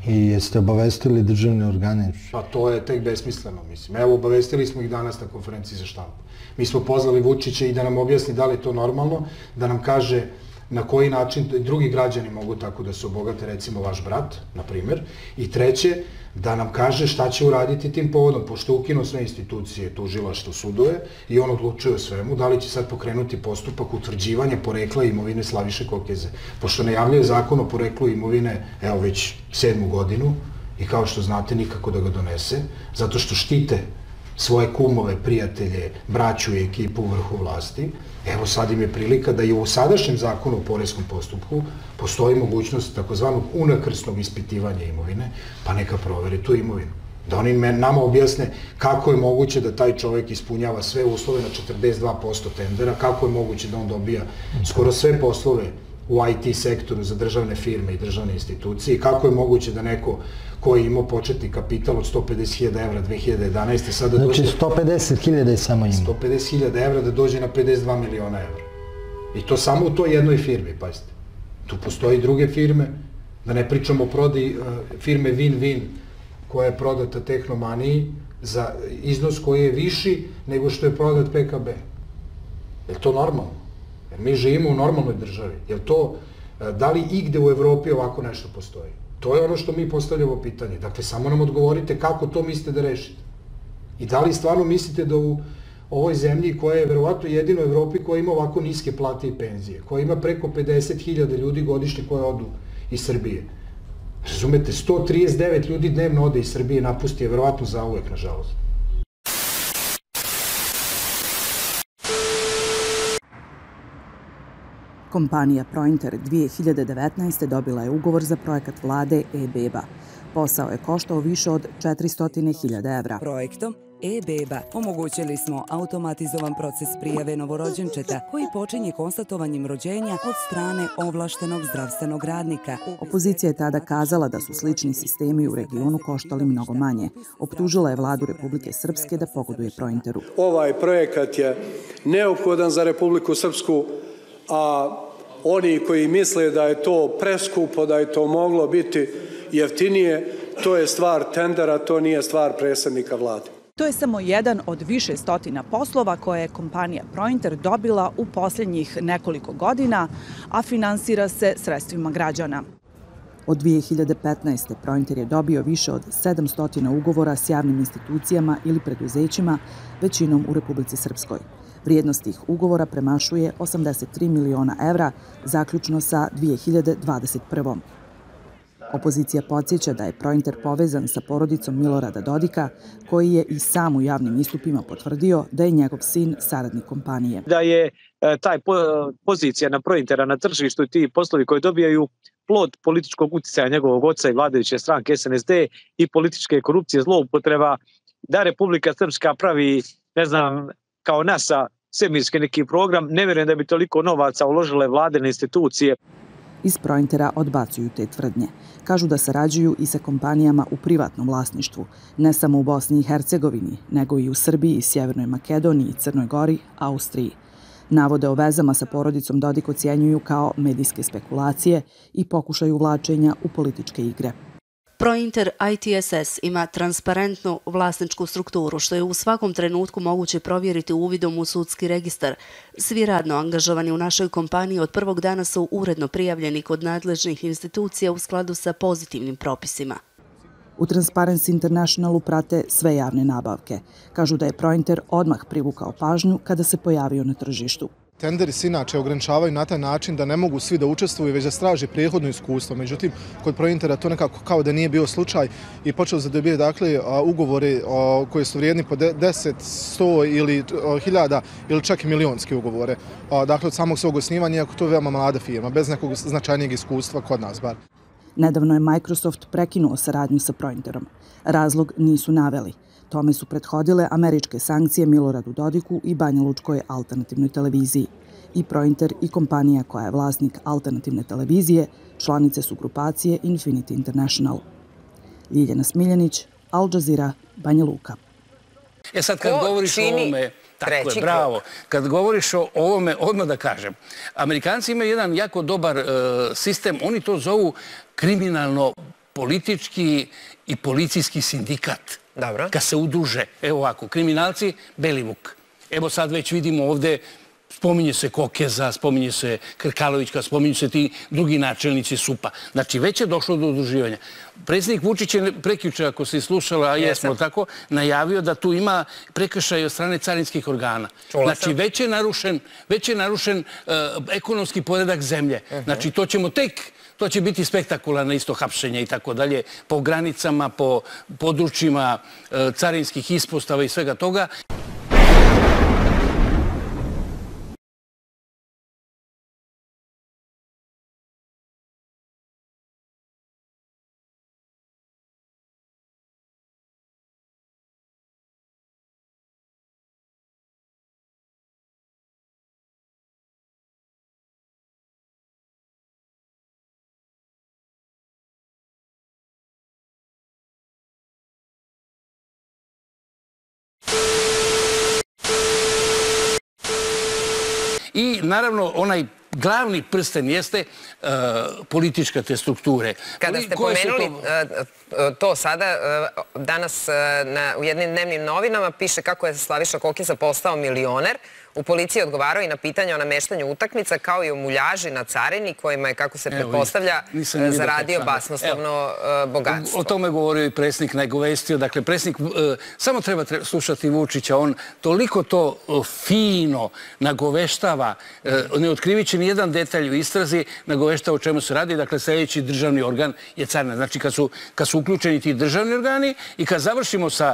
I jeste obavestili državne organe? Pa to je tek besmisleno, mislim. Evo, obavestili smo ih danas na konferenciji za štampu. Mi smo pozvali Vučića i da nam objasni da li je to normalno, da nam kaže na koji način drugi građani mogu tako da se obogate, recimo vaš brat, na primer. I treće, da nam kaže šta će uraditi tim povodom, pošto je ukinuo sve institucije, tužilaštvo, sudove i on odlučuje o svemu, da li će sad pokrenuti postupak utvrđivanja porekla imovine Slaviše Kokeze. Pošto najavljuje zakon o poreklu imovine, evo već sedmu godinu, i kao što znate nikako da ga donese, zato što štite svoje kumove, prijatelje, braću i ekipu u vrhu vlasti. Evo sad im je prilika da i u sadašnjem zakonu o poreskom postupku postoji mogućnost takozvanog unakrsnog ispitivanja imovine, pa neka proveri tu imovinu. Da oni nama objasne kako je moguće da taj čovek ispunjava sve uslove na četrdeset dva posto tendera, kako je moguće da on dobija skoro sve poslove u I T sektoru za državne firme i državne institucije i kako je moguće da neko koji je imao početni kapital od sto pedeset hiljada evra dve hiljade jedanaeste. sada dođe... Znači sto pedeset hiljada je samo imao. sto pedeset hiljada evra da dođe na pedeset dva miliona evra. I to samo u toj jednoj firmi, pazite. Tu postoji druge firme, da ne pričamo o prodaji firme Win-Win, koja je prodata Tehnomaniji za iznos koji je viši nego što je prodat P K B. Je li to normalno? Jer mi živimo u normalnoj državi. Je li to, da li igde u Evropi ovako nešto postoji? To je ono što mi postavljamo pitanje. Dakle, samo nam odgovorite kako to mislite da rešite. I da li stvarno mislite da u ovoj zemlji, koja je verovatno jedino u Evropi koja ima ovako niske plate i penzije, koja ima preko pedeset hiljada ljudi godišnje koje odu iz Srbije. Razumete, sto trideset devet ljudi dnevno ode iz Srbije, napusti je verovatno za uvek, nažalost. Kompanija Prointer dve hiljade devetnaeste. dobila je ugovor za projekat vlade e-beba. Posao je koštao više od četiristo hiljada evra. Projektom e-beba omogućili smo automatizovan proces prijave novorođenčeta koji počinje konstatovanjem rođenja od strane ovlaštenog zdravstvenog radnika. Opozicija je tada kazala da su slični sistemi u regionu koštali mnogo manje. Optužila je vladu Republike Srpske da pogoduje Prointeru. Ovaj projekat je neophodan za Republiku Srpsku, a oni koji misle da je to preskupo, da je to moglo biti jeftinije, to je stvar tendera, to nije stvar predsjednika vlade. To je samo jedan od više stotina poslova koje je kompanija Prointer dobila u posljednjih nekoliko godina, a finansira se sredstvima građana. Od dve hiljade petnaeste. Prointer je dobio više od sedamsto ugovora s javnim institucijama ili preduzećima, većinom u Republici Srpskoj. Vrijednost tih ugovora premašuje osamdeset tri miliona evra, zaključno sa dve hiljade dvadeset prvom. Opozicija podsjeća da je Prointer povezan sa porodicom Milorada Dodika, koji je i sam u javnim istupima potvrdio da je njegov sin saradnik kompanije. Da je taj pozicija na Prointera na tržištu i ti poslovi koji dobijaju plod političkog uticaja njegovog oca i vladajuće stranke S N S D i političke korupcije, zloupotreba, da Republika Srpska pravi, ne znam, kao NASA, svemirski neki program, ne vjerujem da bi toliko novaca uložile vladine institucije. Iz Prointera odbacuju te tvrdnje. Kažu da sarađuju i sa kompanijama u privatnom vlasništvu, ne samo u Bosni i Hercegovini, nego i u Srbiji, Sjevernoj Makedoniji, Crnoj Gori, Austriji. Navode o vezama sa porodicom Dodik ocjenjuju kao medijske spekulacije i pokušaju uvlačenja u političke igre. Prointer I T S S ima transparentnu vlasničku strukturu, što je u svakom trenutku moguće provjeriti uvidom u sudski registar. Svi radno angažovani u našoj kompaniji od prvog dana su uredno prijavljeni kod nadležnih institucija u skladu sa pozitivnim propisima. U Transparency Internationalu prate sve javne nabavke. Kažu da je Prointer odmah privukao pažnju kada se pojavio na tržištu. Tenderi se inače ograničavaju na taj način da ne mogu svi da učestvuju, već da straže prijehodno iskustvo. Međutim, kod Prointera to nekako kao da nije bio slučaj i počeo se dobije dakle ugovori koji su vrijedni po deset, sto ili hiljada ili čak i milionski ugovore. Dakle, od samog svog osnivanja, iako to je veoma mlada firma, bez nekog značajnijeg iskustva kod nas bar. Nedavno je Microsoft prekinuo saradnju sa Prointerom. Razlog nisu naveli. Tome su prethodile američke sankcije Miloradu Dodiku i banjalučkoj alternativnoj televiziji. I Prointer i kompanija koja je vlasnik alternativne televizije članice su grupacije Infinity International. Ljiljana Smiljanić, Al Jazeera, Banja Luka. E sad kad govoriš o ovome, tako je, bravo, kad govoriš o ovome, odmah da kažem, Amerikanci imaju jedan jako dobar sistem, oni to zovu kriminalno politički i policijski sindikat. Dobro. Kad se udruže, evo ovako, kriminalci, Belivuk. Evo sad već vidimo ovde, spominje se Kokeza, spominje se Krkalovićka, spominju se ti drugi načelnici SUP-a. Znači, već je došlo do udruživanja. Predsjednik Vučić je prekjuče, ako si slušala, a jesmo tako, najavio da tu ima prekršaj od strane carinskih organa. Znači, već je narušen, već je narušen ekonomski poredak zemlje. Znači, to ćemo tek... To će biti spektakularno isto hapšenje i tako dalje, po granicama, po područjima carinskih ispostava i svega toga. I naravno onaj glavni prsten jeste politička te strukture. Kada ste pomenuli to sada, danas u jednim dnevnim novinama piše kako je Slaviša Kokeza postao milioner. U policiji odgovarao i na pitanje o nameštanju utakmica, kao i o muljaži na carini, kojima je, kako se pretpostavlja, zaradio basnoslovno bogatstvo. O tome govorio i predsjednik, nagovestio. Dakle, predsjednik, samo treba slušati Vučića, on toliko to fino nagoveštava, ne otkrivići ni jedan detalj u istrazi, nagoveštava o čemu se radi. Dakle, sljedeći državni organ je carina. Znači, kad su uključeni ti državni organi i kad završimo sa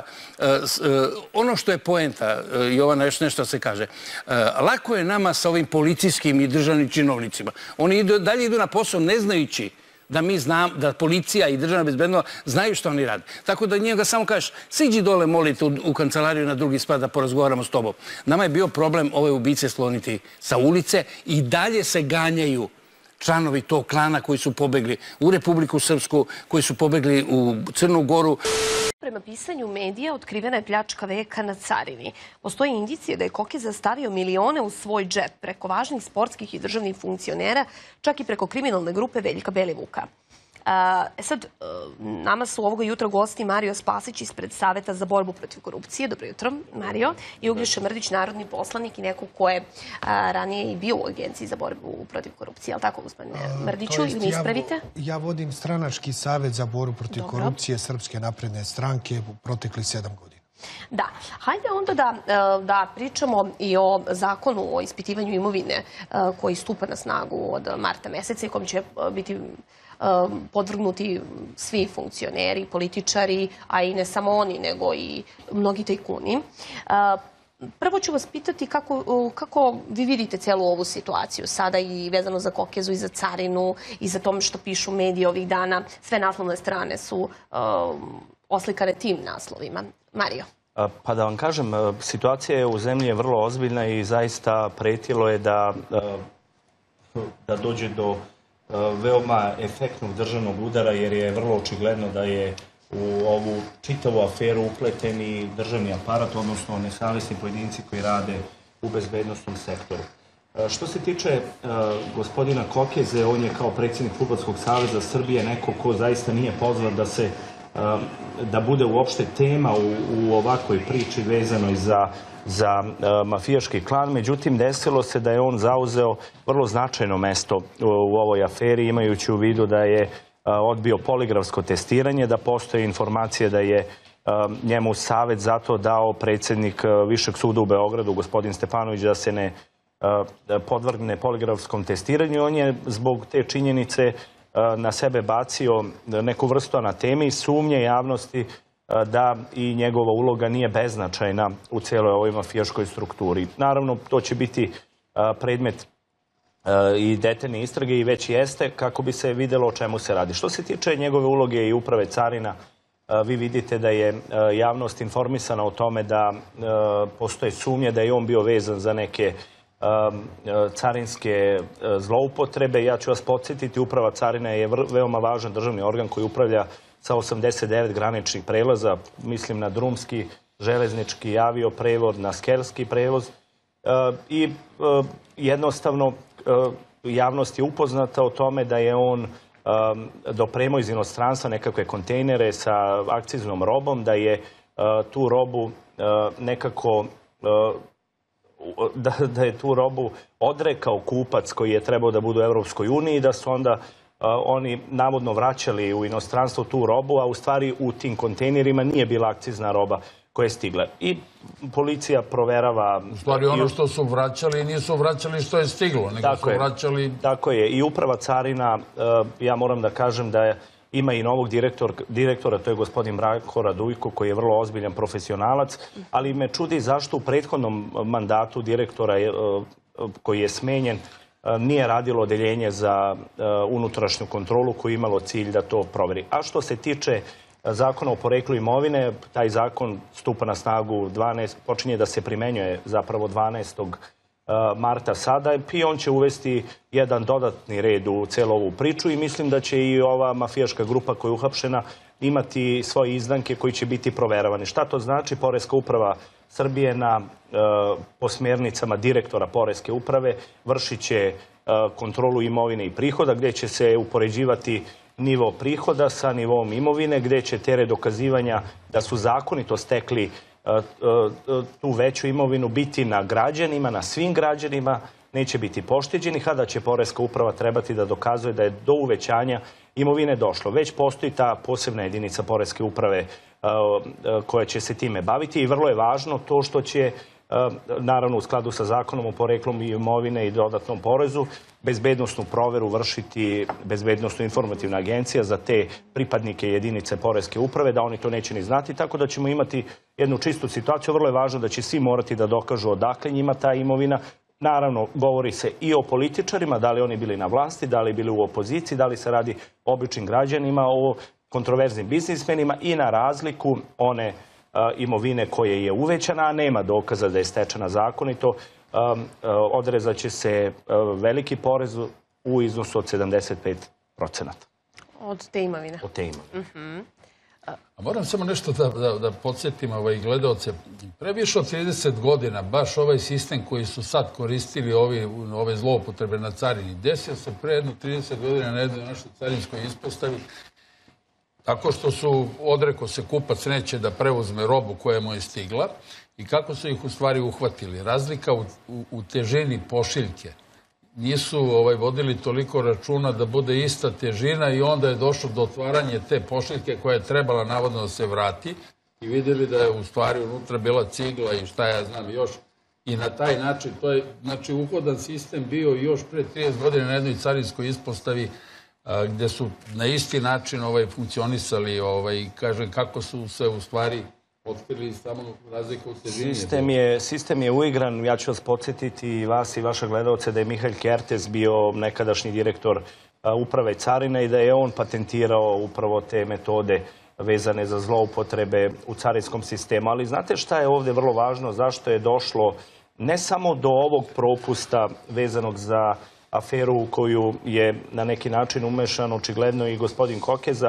ono što je poenta, Jovana, još nešto se kaže, lako je nama sa ovim policijskim i državnim činovnicima. Oni dalje idu na posao ne znajući da mi znam, da policija i državna bezbednost znaju što oni rade. Tako da njega samo kažeš, siđi dole, molite u kancelariju na drugi spad da porazgovaramo s tobom. Nama je bio problem ove ubice skloniti sa ulice i dalje se ganjaju članovi tog klana koji su pobegli u Republiku Srpsku, koji su pobegli u Crnu Goru. Prema pisanju medija, otkrivena je pljačka veka na carini. Postoji indicije da je Kokeza stavio milione u svoj džep preko važnih sportskih i državnih funkcionera, čak i preko kriminalne grupe Veljka Belivuka. E sad, nama su ovoga jutra gosti Mario Spasić ispred Saveta za borbu protiv korupcije. Dobro jutro, Mario. I Uglješa Mrdić, narodni poslanik i neko ko je ranije i bio u Agenciji za borbu protiv korupcije. Je li tako, gospodine Mrdiću? Ili mi ispravite? Ja vodim stranački Savet za borbu protiv korupcije Srpske napredne stranke u proteklih sedam godina. Da. Hajde onda da pričamo i o zakonu o ispitivanju imovine koji stupa na snagu od marta meseca i kom će biti podvrgnuti svi funkcioneri, političari, a i ne samo oni, nego i mnogi tajkuni. Prvo ću vas pitati kako vi vidite celu ovu situaciju sada i vezano za Kokezu i za carinu i za tome što pišu mediji ovih dana. Sve naslovne strane su oslikane tim naslovima. Mario. Pa da vam kažem, situacija u zemlji je vrlo ozbiljna i zaista pretilo je da dođe do veoma efektnog državnog udara, jer je vrlo očigledno da je u ovu čitavu aferu upleten i državni aparat, odnosno nesavesni pojedinci koji rade u bezbednostnom sektoru. Što se tiče gospodina Kokeze, on je kao predsjednik Fudbalskog saveza Srbije neko ko zaista nije pozvan da se da bude uopšte tema u ovakvoj priči vezanoj za za mafijaški klan. Međutim, desilo se da je on zauzeo vrlo značajno mesto u ovoj aferi, imajući u vidu da je odbio poligrafsko testiranje, da postoje informacije da je njemu savet zato dao predsjednik Višeg suda u Beogradu, gospodin Stefanović, da se ne podvrgne poligrafskom testiranju. On je zbog te činjenice na sebe bacio neku vrstu anateme i sumnje javnosti da i njegova uloga nije beznačajna u cijeloj ovoj mafijaškoj strukturi. Naravno, to će biti predmet i detaljne istrage i već jeste, kako bi se vidjelo o čemu se radi. Što se tiče njegove uloge i uprave carina, vi vidite da je javnost informisana o tome da postoje sumnje da je on bio vezan za neke carinske zloupotrebe. Ja ću vas podsjetiti, uprava carina je veoma važan državni organ koji upravlja sa osamdeset devet graničnih prelaza, mislim na drumski, železnički, avioprevod, na skerski prevoz. I jednostavno javnost je upoznata o tome da je on dopremao iz inostranstva nekakve kontejnere sa akciznom robom, da je tu robu nekako da, da je tu robu odrekao kupac koji je trebao da bude u Evropskoj uniji, da su onda oni navodno vraćali u inostranstvo tu robu, a u stvari u tim kontejnerima nije bila akcizna roba koja je stigla. I policija proverava... U stvari ono što su vraćali nisu vraćali što je stiglo, nego su vraćali... Tako je. I uprava carina, ja moram da kažem da je ima i novog direktor, direktora, to je gospodin Branko Radujko, koji je vrlo ozbiljan profesionalac, ali me čudi zašto u prethodnom mandatu direktora koji je smenjen nije radilo odeljenje za unutrašnju kontrolu koji je imalo cilj da to proveri. A što se tiče zakona o poreklu imovine, taj zakon stupa na snagu dvanaestog počinje da se primenjuje zapravo dvanaestog marta sada i on će uvesti jedan dodatni red u celu ovu priču i mislim da će i ova mafijaška grupa koja je uhapšena imati svoje izdanke koji će biti proveravani. Šta to znači? Poreska uprava Srbije na po smjernicama direktora Poreske uprave vršit će kontrolu imovine i prihoda gdje će se upoređivati nivo prihoda sa nivom imovine, gdje će teret dokazivanja da su zakonito stekli tu veću imovinu biti na građanima, na svim građanima, neće biti pošteđeni, a da će Poreska uprava trebati da dokazuje da je do uvećanja imovine došlo. Već postoji ta posebna jedinica Poreske uprave koja će se time baviti i vrlo je važno to što će, naravno u skladu sa zakonom o poreklu imovine i dodatnom porezu, bezbednosnu proveru vršiti bezbednosno informativna agencija za te pripadnike jedinice Poreske uprave, da oni to neće ni znati, tako da ćemo imati jednu čistu situaciju. Vrlo je važno da će svi morati da dokažu odakle njima ta imovina. Naravno, govori se i o političarima, da li oni bili na vlasti, da li bili u opoziciji, da li se radi o običnim građanima, o kontroverznim biznismenima i na razliku one imovine koje je uvećana, a nema dokaza da je stečena zakonito, odrezat će se veliki porez u iznosu od sedamdeset pet procenata. Od te imovine? Od te imovine. A moram samo nešto da, da, da podsjetim ovaj gledalce. Pre više od trideset godina baš ovaj sistem koji su sad koristili ovi, ove zloupotrebe na carini desio se pre jedno trideset godina na jednoj našoj carinskoj ispostavi tako što su, odreko se kupac neće da preuzme robu koja mu je stigla i kako su ih u stvari uhvatili. Razlika u, u, u težini pošiljke. Nisu ovaj, vodili toliko računa da bude ista težina i onda je došlo do otvaranja te pošiljke koja je trebala navodno da se vrati i vidjeli da je u stvari unutra bila cigla i šta ja znam još. I na taj način, to je znači uhodan sistem bio još pre trideset godina na jednoj carinskoj ispostavi gdje su na isti način ovaj, funkcionisali, ovaj, kažem, kako su se u stvari otkrili samo razlika u težini. Sistem je, sistem je uigran, ja ću vas podsjetiti i vas i vaše gledalce da je Mihail Kertes bio nekadašnji direktor uprave carine i da je on patentirao upravo te metode vezane za zloupotrebe u carinskom sistemu. Ali znate šta je ovdje vrlo važno, zašto je došlo ne samo do ovog propusta vezanog za aferu u koju je na neki način umešan očigledno i gospodin Kokeza.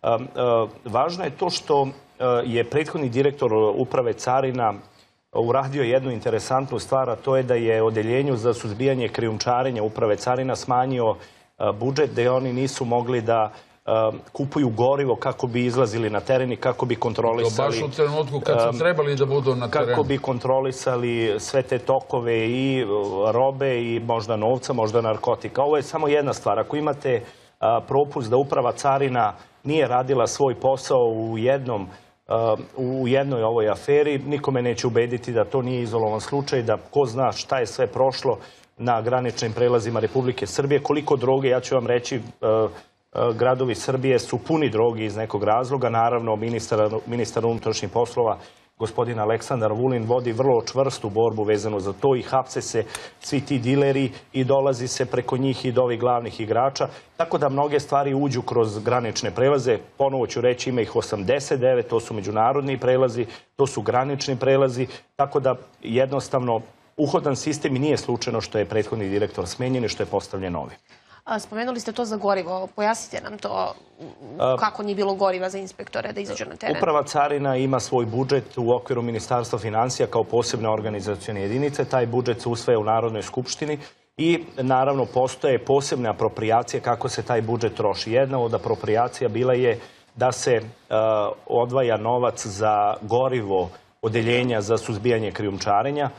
Važno je to što je prethodni direktor uprave carina uradio jednu interesantnu stvar, a to je da je odeljenju za suzbijanje krijumčarenja uprave carina smanjio budžet, da oni nisu mogli da kupuju gorivo kako bi izlazili na teren i kako bi kontrolisali... Baš u trenutku kad su trebali da budu na terenu. Kako bi kontrolisali sve te tokove i robe i možda novca, možda narkotika. Ovo je samo jedna stvar. Ako imate propust da uprava carina nije radila svoj posao u jednom u jednoj ovoj aferi, nikome neće ubediti da to nije izolovan slučaj, da ko zna šta je sve prošlo na graničnim prelazima Republike Srbije, koliko droge, ja ću vam reći, gradovi Srbije su puni drogi iz nekog razloga. Naravno, ministar, ministar unutrašnjih poslova, gospodin Aleksandar Vulin, vodi vrlo čvrstu borbu vezano za to i hapse se svi ti dileri i dolazi se preko njih i do ovih glavnih igrača. Tako da mnoge stvari uđu kroz granične prelaze. Ponovo ću reći, ima ih osamdeset devet, to su međunarodni prelazi, to su granični prelazi. Tako da jednostavno uhodan sistem i nije slučajno što je prethodni direktor smenjen i što je postavljen novi. Spomenuli ste to za gorivo. Pojasnite nam to kako nije bilo goriva za inspektore da izađu na teren. Uprava carina ima svoj budžet u okviru Ministarstva financija kao posebne organizacione jedinice. Taj budžet se usvaja u Narodnoj skupštini i naravno postoje posebne apropriacije kako se taj budžet troši. Jedna od apropriacija bila je da se odvaja novac za gorivo odeljenja za suzbijanje krijumčarenja,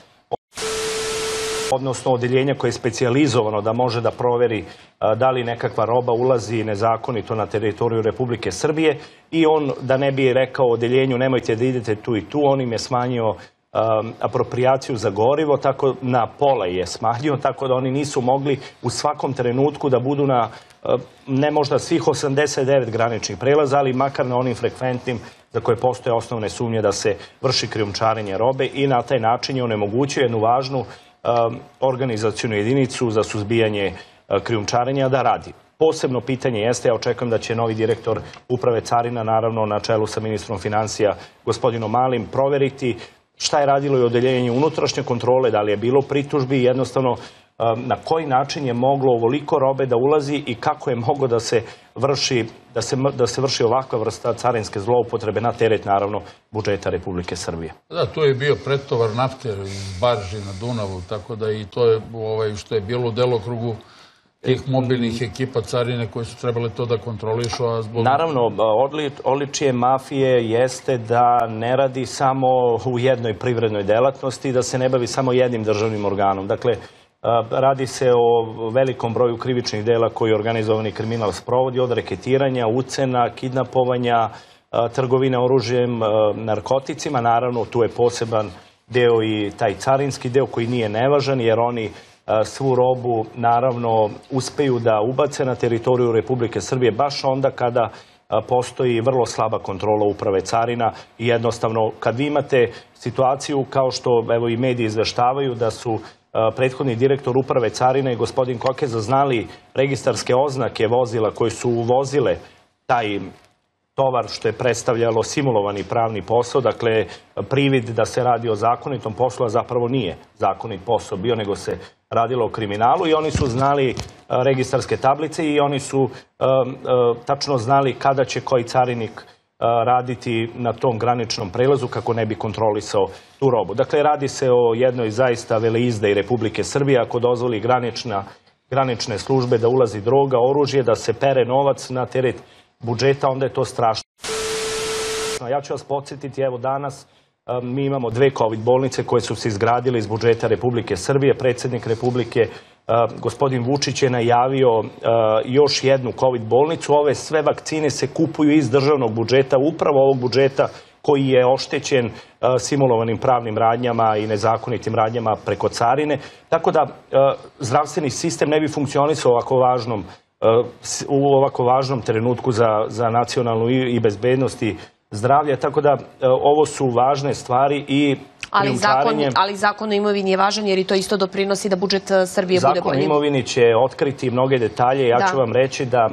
odnosno odeljenja koje je specijalizovano da može da proveri da li nekakva roba ulazi nezakonito na teritoriju Republike Srbije i on, da ne bi rekao odeljenju nemojte da idete tu i tu, on im je smanjio apropriaciju za gorivo, tako na pola je smanjio, tako da oni nisu mogli u svakom trenutku da budu na, ne možda svih osamdeset devet graničnih prelaza, ali makar na onim frekventnim za koje postoje osnovne sumnje da se vrši krijumčarenje robe i na taj način je onemogućio jednu važnu organizacionu jedinicu za suzbijanje krijumčarenja da radi. Posebno pitanje jeste, ja očekujem da će novi direktor Uprave carina, naravno na čelu sa ministrom financija gospodinom Malim, proveriti šta je radilo i odeljenje unutrašnje kontrole, da li je bilo pritužbi i jednostavno na koji način je moglo ovoliko robe da ulazi i kako je moglo da se vrši, da se, da se vrši ovakva vrsta carinske zloupotrebe na teret, naravno, budžeta Republike Srbije. Da, to je bio pretovar nafte iz barži na Dunavu, tako da i to je ovaj, što je bilo u delokrugu tih mobilnih ekipa carine koje su trebale to da kontrolišu, a zbog... Naravno, odličje mafije jeste da ne radi samo u jednoj privrednoj delatnosti, da se ne bavi samo jednim državnim organom. Dakle, radi se o velikom broju krivičnih dela koji organizovani kriminal sprovodi, od reketiranja, ucena, kidnapovanja, trgovine oružjem, narkoticima. Naravno, tu je poseban deo i taj carinski deo koji nije nevažan, jer oni svu robu, naravno, uspeju da ubace na teritoriju Republike Srbije baš onda kada postoji vrlo slaba kontrola Uprave carina i jednostavno kad vi imate situaciju kao što evo i mediji izveštavaju da su prethodni direktor Uprave carina i gospodin Kokeza znali registarske oznake vozila koje su uvozile taj tovar što je predstavljalo simulovani pravni posao, dakle privid da se radi o zakonitom poslu, a zapravo nije zakonit posao bio, nego se radilo o kriminalu i oni su znali registarske tablice i oni su tačno znali kada će koji carinik raditi na tom graničnom prelazu kako ne bi kontrolisao tu robu. Dakle, radi se o jednoj zaista veleizdaji Republike Srbije ako dozvoli granična, granične službe da ulazi droga, oružje, da se pere novac na teret budžeta, onda je to strašno. Ja ću vas podsjetiti, evo danas mi imamo dve COVID bolnice koje su se izgradile iz budžeta Republike Srbije. Predsjednik Republike, gospodin Vučić, je najavio još jednu COVID bolnicu. Ove sve vakcine se kupuju iz državnog budžeta, upravo ovog budžeta koji je oštećen simulovanim pravnim radnjama i nezakonitim radnjama preko carine. Tako da zdravstveni sistem ne bi funkcionisao ovako važnom, u ovako važnom trenutku za, za nacionalnu i bezbednost i zdravlje. Tako da ovo su važne stvari i Ali zakon, ali zakon o imovini je važan jer i to isto doprinosi da budžet Srbije zakon bude bolji. Zakon o imovini će otkriti mnoge detalje. Ja da. ću vam reći da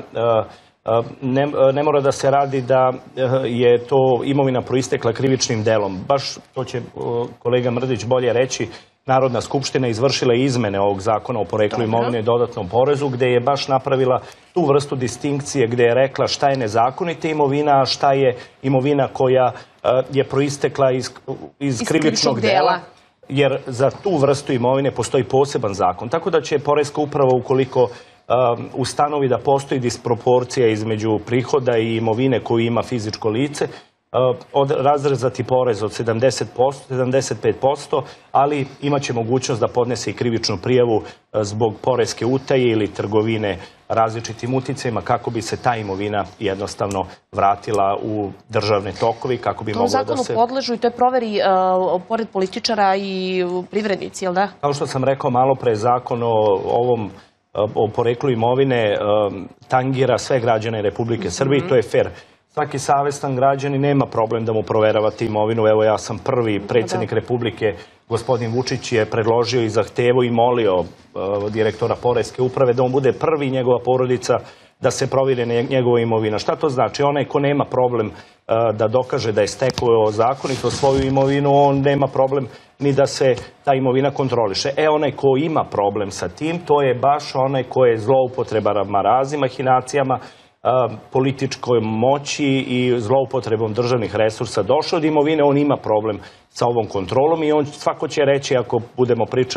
ne, ne mora da se radi da je to imovina proistekla krivičnim delom. Baš to će kolega Mrdić bolje reći. Narodna skupština izvršila izmene ovog zakona o poreklu imovine i dodatnom porezu, gde je baš napravila tu vrstu distinkcije, gde je rekla šta je nezakonita imovina, a šta je imovina koja je proistekla iz, iz, iz krivičnog dela. Jer za tu vrstu imovine postoji poseban zakon. Tako da će Poreska uprava, ukoliko um, ustanovi da postoji disproporcija između prihoda i imovine koju ima fizičko lice, od razrezati porez od sedamdeset posto, sedamdeset pet posto, ali imaće mogućnost da podnese i krivičnu prijavu zbog poreske utaje ili trgovine različitim uticajima kako bi se ta imovina jednostavno vratila u državne tokovi, kako bi mogla da se... To zakonu podležu i to je proveri uh, pored političara i privrednici, jel da? Kao što sam rekao malo pre, zakon o ovom o poreklu imovine um, tangira sve građane Republike mm-hmm. Srbije, to je fair. Svaki savestan građanin nema problem da mu proveravate imovinu. Evo, ja sam prvi predsjednik Republike, gospodin Vučić je predložio i zahtevo i molio uh, direktora Poreske uprave da on bude prvi, njegova porodica, da se provjeri njegova imovina. Šta to znači? Onaj ko nema problem uh, da dokaže da je stekao zakonito svoju imovinu, on nema problem ni da se ta imovina kontroliše. E, onaj ko ima problem sa tim, to je baš onaj ko je zloupotrebama, raznim mahinacijama, političkoj moći i zloupotrebom državnih resursa došao od imovine, on ima problem sa ovom kontrolom i on svako će reći, ako budemo pričali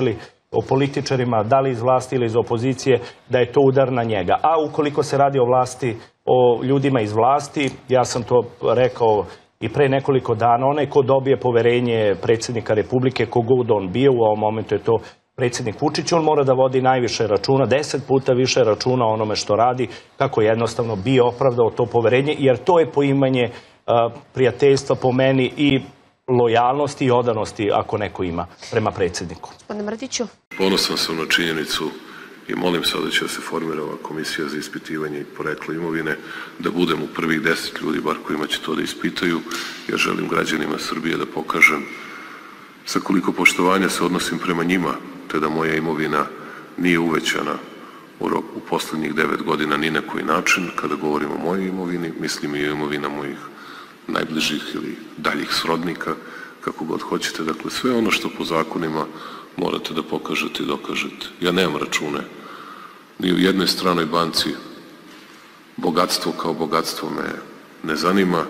o političarima, da li iz vlasti ili iz opozicije, da je to udar na njega. A ukoliko se radi o vlasti, o ljudima iz vlasti, ja sam to rekao i pre nekoliko dana, onaj ko dobije poverenje predsjednika Republike, kogod on bio, u ovom momentu je to predsjednik Vučić, on mora da vodi najviše računa, deset puta više računa o onome što radi, kako jednostavno bi opravdao to poverenje, jer to je poimanje prijateljstva po meni i lojalnosti i odanosti ako neko ima prema predsjedniku. Gospodine Mrdiću. Ponosan sam na činjenicu i molim sada da će se formira ova komisija za ispitivanje i poreklo imovine, da budem u prvih deset ljudi, bar kojima će to da ispitaju. Ja želim građanima Srbije da pokažem sa koliko poštovanja se odnosim prema njima, te da moja imovina nije uvećana u, rok, u poslednjih devet godina ni na koji način. Kada govorim o mojoj imovini, mislim i o imovina mojih najbližih ili daljih srodnika, kako god hoćete. Dakle, sve ono što po zakonima morate da pokažete i dokažete. Ja nemam račune ni u jednoj stranoj banci. Bogatstvo kao bogatstvo me ne zanima.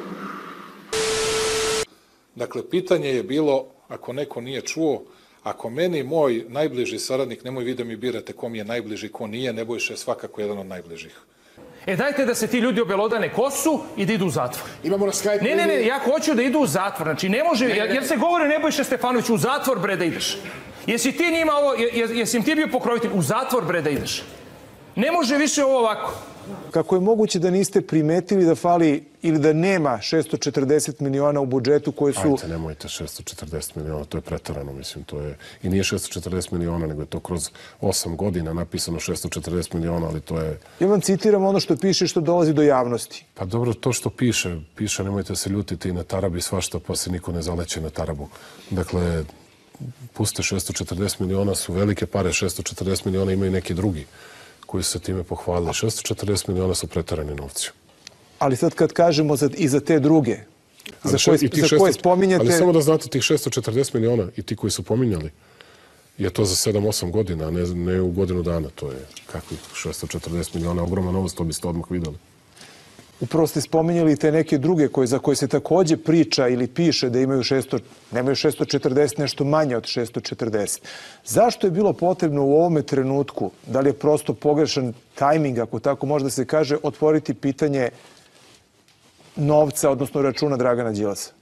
Dakle, pitanje je bilo, ako neko nije čuo, ako meni moj najbliži saradnik, nemoj vi da mi birate ko mi je najbliži, ko nije, Nebojša je svakako jedan od najbližih. E dajte da se ti ljudi obelodane kosu i da idu u zatvor. Imamo na Skype... Ne, ne, ne, ja hoću da idu u zatvor. Znači, ne može, jer se govori Nebojša Stefanović, u zatvor bre da ideš. Jesi ti njima ovo, jesi im ti bio pokrovitelj, u zatvor bre da ideš. Ne može više ovo ovako. Kako je moguće da niste primetili da fali ili da nema šesto četrdeset miliona u budžetu koje su... Ajte, nemojte šesto četrdeset miliona, to je pretarano, mislim, to je... I nije šesto četrdeset miliona, nego je to kroz osam godina napisano šesto četrdeset miliona, ali to je... Ja vam citiram ono što piše i što dolazi do javnosti. Pa dobro, to što piše, piše, nemojte se ljutiti i na tarabi svašta, pa se niko ne zaleće na tarabu. Dakle, puste šesto četrdeset miliona su velike pare, šesto četrdeset miliona imaju neki drugi koji su se time pohvalili. šesto četrdeset miliona su pretarani novci. Ali sad kad kažemo za, i za te druge, za koje, za koje šesto, spominjate... Ali samo da znate, tih šesto četrdeset miliona i ti koji su pominjali, je to za sedam osam godina, a ne, ne u godinu dana. To je kakvih šesto četrdeset miliona, ogromna novost, to biste odmah videli. Upravo ste spominjali te neke druge koje, za koje se takođe priča ili piše da imaju šesto, nemaju šesto četrdeset, nešto manje od šesto četrdeset. Zašto je bilo potrebno u ovome trenutku, da li je prosto pogrešan tajming, ako tako može da se kaže, otvoriti pitanje novca, odnosno računa Dragana Đilasa?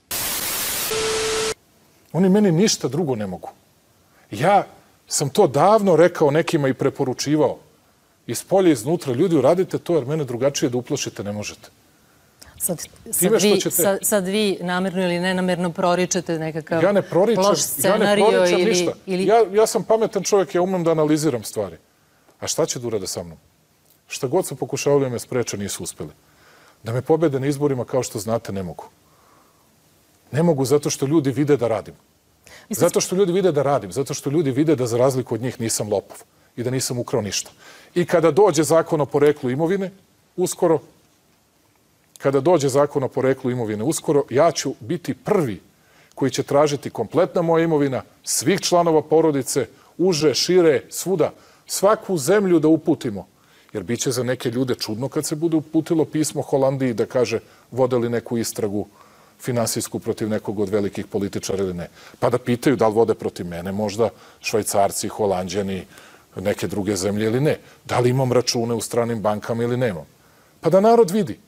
Oni meni ništa drugo ne mogu. Ja sam to davno rekao nekima i preporučivao. Iz polja, iznutra, ljudi, uradite to, jer mene drugačije da uplašite ne možete. Sad, sad, vi, sad, sad vi namerno ili nenamerno proričete nekakav ja ne proričam, loš scenario ja ne proričam ili... ništa. ili... Ja, ja sam pametan čovjek, ja umem da analiziram stvari. A šta će da urade sa mnom? Šta god su pokušavali da me spreče, nisu uspeli. Da me pobede na izborima, kao što znate, ne mogu. Ne mogu zato što ljudi vide da radim. Zato što ljudi vide da radim. Zato što ljudi vide da za razliku od njih nisam lopov i da nisam ukrao ništa. I kada dođe zakon o poreklu imovine, uskoro, kada dođe zakon o poreklu imovine uskoro, ja ću biti prvi koji će tražiti kompletna moja imovina, svih članova porodice, uže, šire, svuda, svaku zemlju da uputimo. Jer bit će za neke ljude čudno kad se bude uputilo pismo Holandiji da kaže vode li neku istragu finansijsku protiv nekog od velikih političara ili ne. Pa da pitaju da li vode protiv mene, možda Švajcarci, Holanđani, neke druge zemlje ili ne. Da li imam račune u stranim bankama ili nemam. Pa da narod vidi.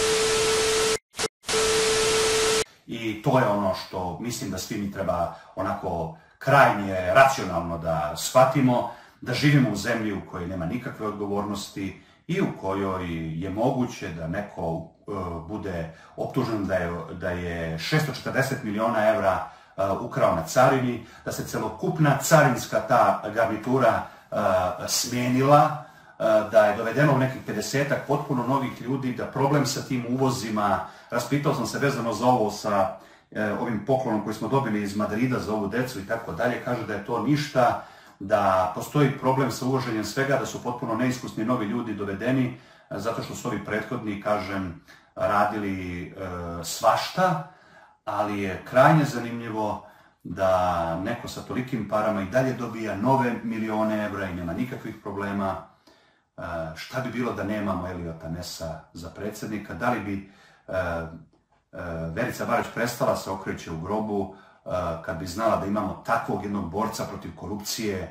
I to je ono što mislim da svi mi treba onako krajnje racionalno da shvatimo, da živimo u zemlji u kojoj nema nikakve odgovornosti i u kojoj je moguće da neko uh, bude optužen da je, da je šesto četrdeset miliona evra uh, ukrao na carini, da se celokupna carinska ta garnitura uh, smijenila, uh, da je dovedeno u nekih pedesetak potpuno novih ljudi, da problem sa tim uvozima, raspitao sam se vezano za ovo sa uh, ovim poklonom koji smo dobili iz Madrida za ovu decu i tako dalje, kaže da je to ništa, da postoji problem sa uvoženjem svega, da su potpuno neiskusni novi ljudi dovedeni, zato što su ovi prethodni, kažem, radili e, svašta, ali je krajnje zanimljivo da neko sa tolikim parama i dalje dobija nove milione evra i nema nikakvih problema. E, šta bi bilo da nemamo Eliota Nessa za predsjednika? Da li bi e, e, Verica Barać prestala se okreće u grobu kad bi znala da imamo takvog jednog borca protiv korupcije,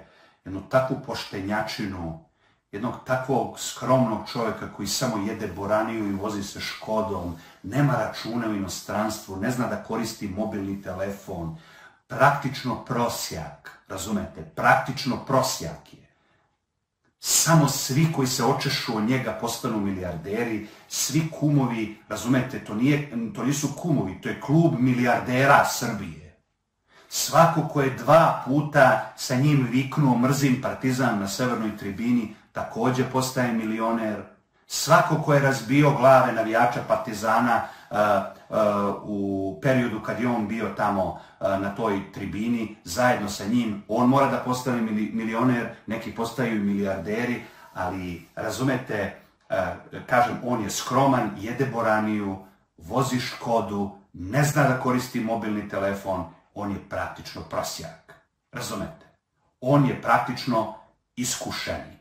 jednu takvu poštenjačinu, jednog takvog skromnog čovjeka koji samo jede boraniju i vozi se Škodom, nema račune u inostranstvu, ne zna da koristi mobilni telefon, praktično prosjak, razumete, praktično prosjak je. Samo svi koji se očešu od njega postanu milijarderi, svi kumovi, razumete, to, nije, to nisu kumovi, to je klub milijardera Srbije. Svako ko je dva puta sa njim viknuo mrzim Partizan na severnoj tribini, također postaje milioner. Svako ko je razbio glave navijača Partizana uh, uh, u periodu kad je on bio tamo uh, na toj tribini, zajedno sa njim, on mora da postane milioner, neki postaju milijarderi, ali razumete, uh, kažem, on je skroman, jede boraniju, vozi Škodu, ne zna da koristi mobilni telefon, on je praktično prosjak. Razumete? On je praktično iskušenik.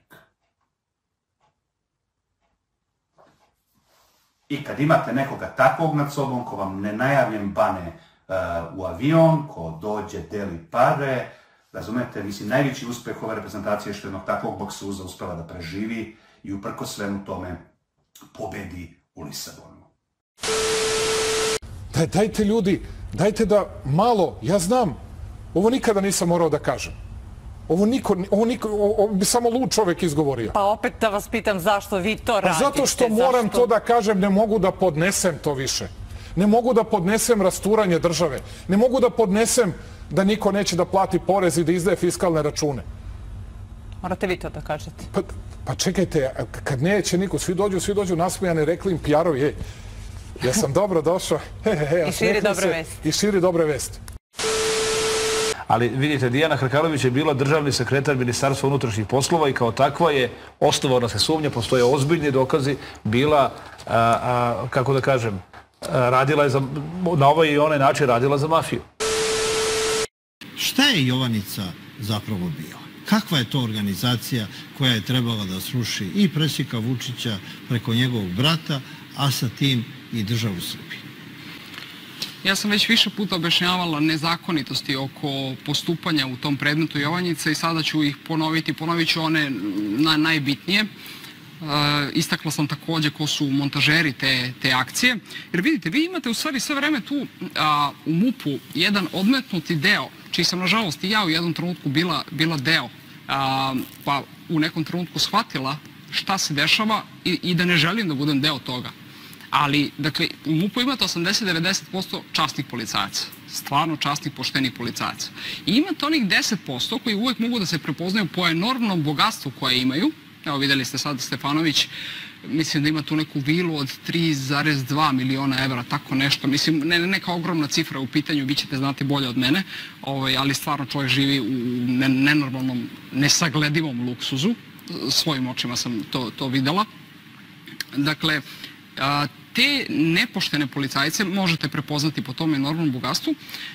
I kad imate nekoga takvog nad sobom, ko vam nenajavljen bane uh, u avion, ko dođe, deli pare, razumete, mislim, najveći uspeh ove reprezentacije je što jednog takvog boksuza uspela da preživi i uprko svemu tome pobedi u Lisabonu. Daj, dajte ljudi, dajte da malo, ja znam, ovo nikada nisam morao da kažem. Ovo niko, ovo niko, ovo bi samo lud čovjek izgovorio. Pa opet da vas pitam zašto vi to radite. Pa zato što moram to da kažem, ne mogu da podnesem to više. Ne mogu da podnesem rasturanje države. Ne mogu da podnesem da niko neće da plati porez i da izdaje fiskalne račune. Morate vi to da kažete. Pa, pa čekajte, kad neće niko, svi dođu, svi dođu nasmejani, rekli im pjarovi, ej, ja sam dobro došao. He, he, he, I širi dobre vesti. I širi dobre vesti. Ali vidite, Dijana Hrkalović je bila državni sekretar Ministarstva unutrašnjih poslova i kao takva je, osnovana se sumnja, postoje ozbiljni dokazi, bila, a, a, kako da kažem, a, radila je za, na ovaj i onaj način radila za mafiju. Šta je Jovanica zapravo bila? Kakva je to organizacija koja je trebala da sruši i predsjednika Vučića preko njegovog brata, a sa tim i državu Srbiju? Ja sam već više puta objašnjavala nezakonitosti oko postupanja u tom predmetu Jovanjica i sada ću ih ponoviti. Ponovit ću one na, najbitnije. E, istakla sam također ko su montažeri te, te akcije. Jer vidite, vi imate u stvari sve vreme tu a, u MUP-u jedan odmetnuti deo, čiji sam nažalost i ja u jednom trenutku bila, bila deo, a, pa u nekom trenutku shvatila šta se dešava i, i da ne želim da budem deo toga. Ali, dakle, u MUP-u imate osamdeset do devedeset posto časnih policajaca. Stvarno časnih, poštenih policajaca. I imate onih deset posto koji uvijek mogu da se prepoznaju po enormnom bogatstvu koje imaju. Evo, vidjeli ste sad Stefanović, mislim da ima tu neku vilu od tri zarez dva miliona evra, tako nešto. Mislim, ne, neka ogromna cifra u pitanju, vi ćete znati bolje od mene, ovaj, ali stvarno čovjek živi u nenormalnom, nesagledivom luksuzu. Svojim očima sam to, to videla. Dakle, te nepoštene policajce možete prepoznati po tom enormnom bogatstvu.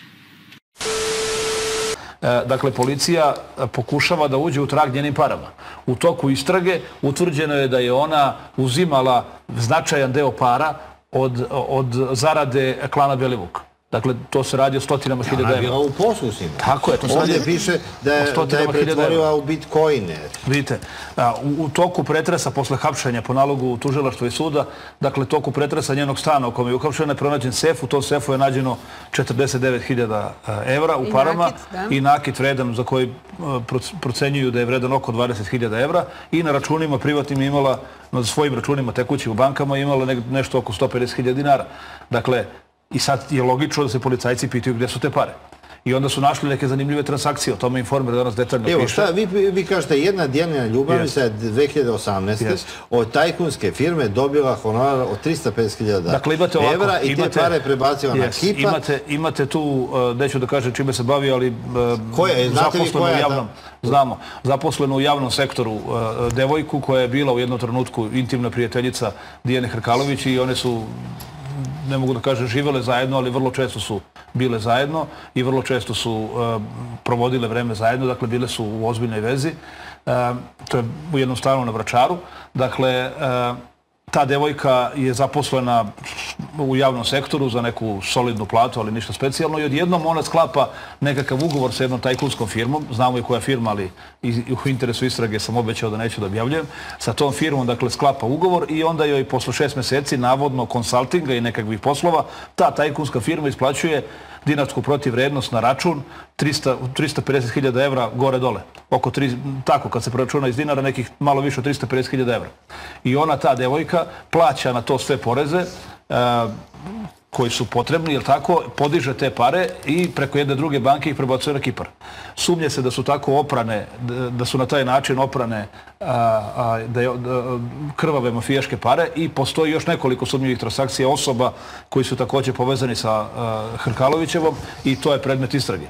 Dakle, policija pokušava da uđe u trag njenim parama. U toku istrage utvrđeno je da je ona uzimala značajan deo para od, od zarade klana Belivuk. Dakle, to se radi o stotinama hiljada evra. Ona je bila u poslu s njima. Tako je. To se ovdje radi piše da je, da je pretvorila u bitcoine. Vidite, u, u toku pretresa posle hapšenja po nalogu tužilaštva i suda, dakle, toku pretresa njenog stana u kome je uhapšena je pronađen sef, u tom sefu je nađeno četrdeset devet hiljada evra u parama i nakit, i nakit vredan za koji procenjuju da je vredan oko dvadeset hiljada evra i na računima privatnim imala, na svojim računima tekućim u bankama imala ne, nešto oko sto pedeset hiljada dinara. Dakle, i sad je logično da se policajci pitaju gdje su te pare. I onda su našli neke zanimljive transakcije, o tome Informer danas detaljno piše. Evo, šta, vi, vi kažete, jedna Dijanina Ljubavnica je dve hiljade osamnaeste. Yes. od tajkunske firme dobila honorar od trista pedeset hiljada dakle, evra i imate, te pare prebacila yes, na Kipa. Imate, imate tu, uh, neću da kažem čime se bavi, ali uh, koja, zaposlenu, u javnom, znamo, zaposlenu u javnom sektoru uh, devojku koja je bila u jednom trenutku intimna prijateljica Dijane Hrkalović i one su, ne mogu da kažem živele zajedno, ali vrlo često su bile zajedno i vrlo često su uh, provodile vreme zajedno, dakle bile su u ozbiljnoj vezi. Uh, to je u jednom stanu na Vračaru. Dakle, uh, Ta devojka je zaposlena u javnom sektoru za neku solidnu platu, ali ništa specijalno. I odjednom ona sklapa nekakav ugovor sa jednom tajkunskom firmom. Znamo i koja firma, ali u interesu istrage sam obećao da neću da objavljujem. Sa tom firmom, dakle, sklapa ugovor i onda joj posle šest meseci, navodno konsaltinga i nekakvih poslova, ta tajkunska firma isplaćuje dinarsku protivvrednost na račun trista pedeset hiljada evra gore-dole. Oko tri, tako, kad se preračuna iz dinara, nekih malo više od trista pedeset hiljada evra. I ona, ta devojka, plaća na to sve poreze koji su potrebni, jel tako, podiže te pare i preko jedne druge banke ih prebacuje na Kipar. Sumnje se da su tako oprane, da su na taj način oprane krvave mafijaške pare i postoji još nekoliko sumnjivih transakcija osoba koji su također povezani sa Hrkalovićevom i to je predmet istrage.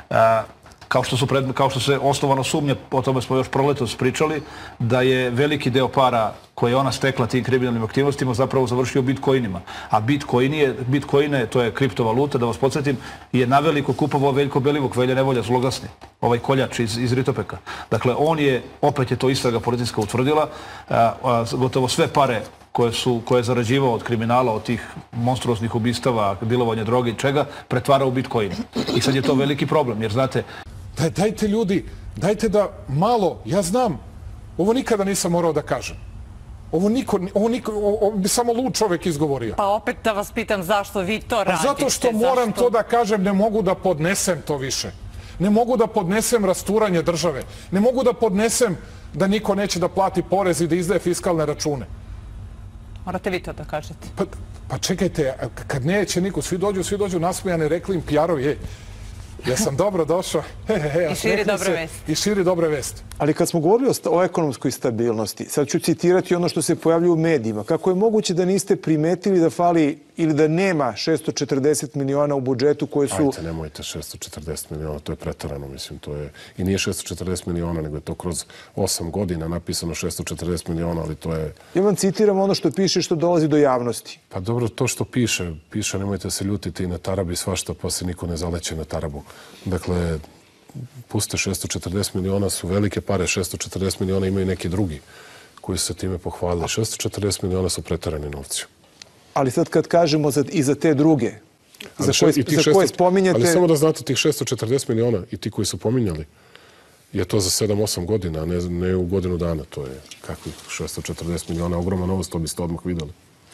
Kao što, su pred, kao što se osnovano sumnja, o tome smo još proletos pričali, da je veliki deo para koje je ona stekla tim kriminalnim aktivnostima zapravo završio bitcoinima. A bitcoin je, bitcoine, to je kriptovaluta, da vas podsjetim, je naveliko kupovao Veljko Belivuk, Velja Nevolja, zloglasni, ovaj koljač iz, iz Ritopeka. Dakle, on je, opet je to istraga policijska utvrdila, a, a, gotovo sve pare koje, su, koje je zarađivao od kriminala, od tih monstruoznih ubistava, dilovanja droge i čega, pretvarao u bitcoin. I sad je to veliki problem, jer znate... Daj, dajte ljudi, dajte da malo, ja znam, ovo nikada nisam morao da kažem. Ovo niko, ovo niko, ovo bi samo lud čovek izgovorio. Pa opet da vas pitam zašto vi to radite. Pa zato što moram to da kažem, ne mogu da podnesem to više. Ne mogu da podnesem rasturanje države. Ne mogu da podnesem da niko neće da plati porez i da izdaje fiskalne račune. Morate vi to da kažete. Pa, pa čekajte, kad neće niko, svi dođu, svi dođu nasmijane, rekli im P R-ovi, ej, ja sam dobro došao. He, he, he, I širi dobre vesti. I širi dobre vesti. Ali kad smo govorili o, o ekonomskoj stabilnosti, sad ću citirati ono što se pojavljuje u medijima. Kako je moguće da niste primetili da fali ili da nema šesto četrdeset miliona u budžetu koje su... Ajte, nemojte šesto četrdeset miliona, to je pretarano, mislim, to je... I nije šesto četrdeset miliona, nego je to kroz osam godina napisano šesto četrdeset miliona, ali to je... Ja vam citiram ono što piše i što dolazi do javnosti. Pa dobro, to što piše, piše, nemojte se ljutiti i na tarabi svašta, pa se niko ne zaleće na tarabu. Dakle, puste šesto četrdeset miliona su velike pare, šesto četrdeset miliona imaju neki drugi koji su se time pohvalili. šesto četrdeset miliona su pretarani novci. Ali sad kad kažemo za, i za te druge, za koje, za koje spominjete... Ali samo da znate, tih šesto četrdeset miliona i ti koji su pominjali, je to za sedam osam godina, a ne, ne u godinu dana. To je kakvih šesto četrdeset miliona, ogromna novost, to biste odmah videli.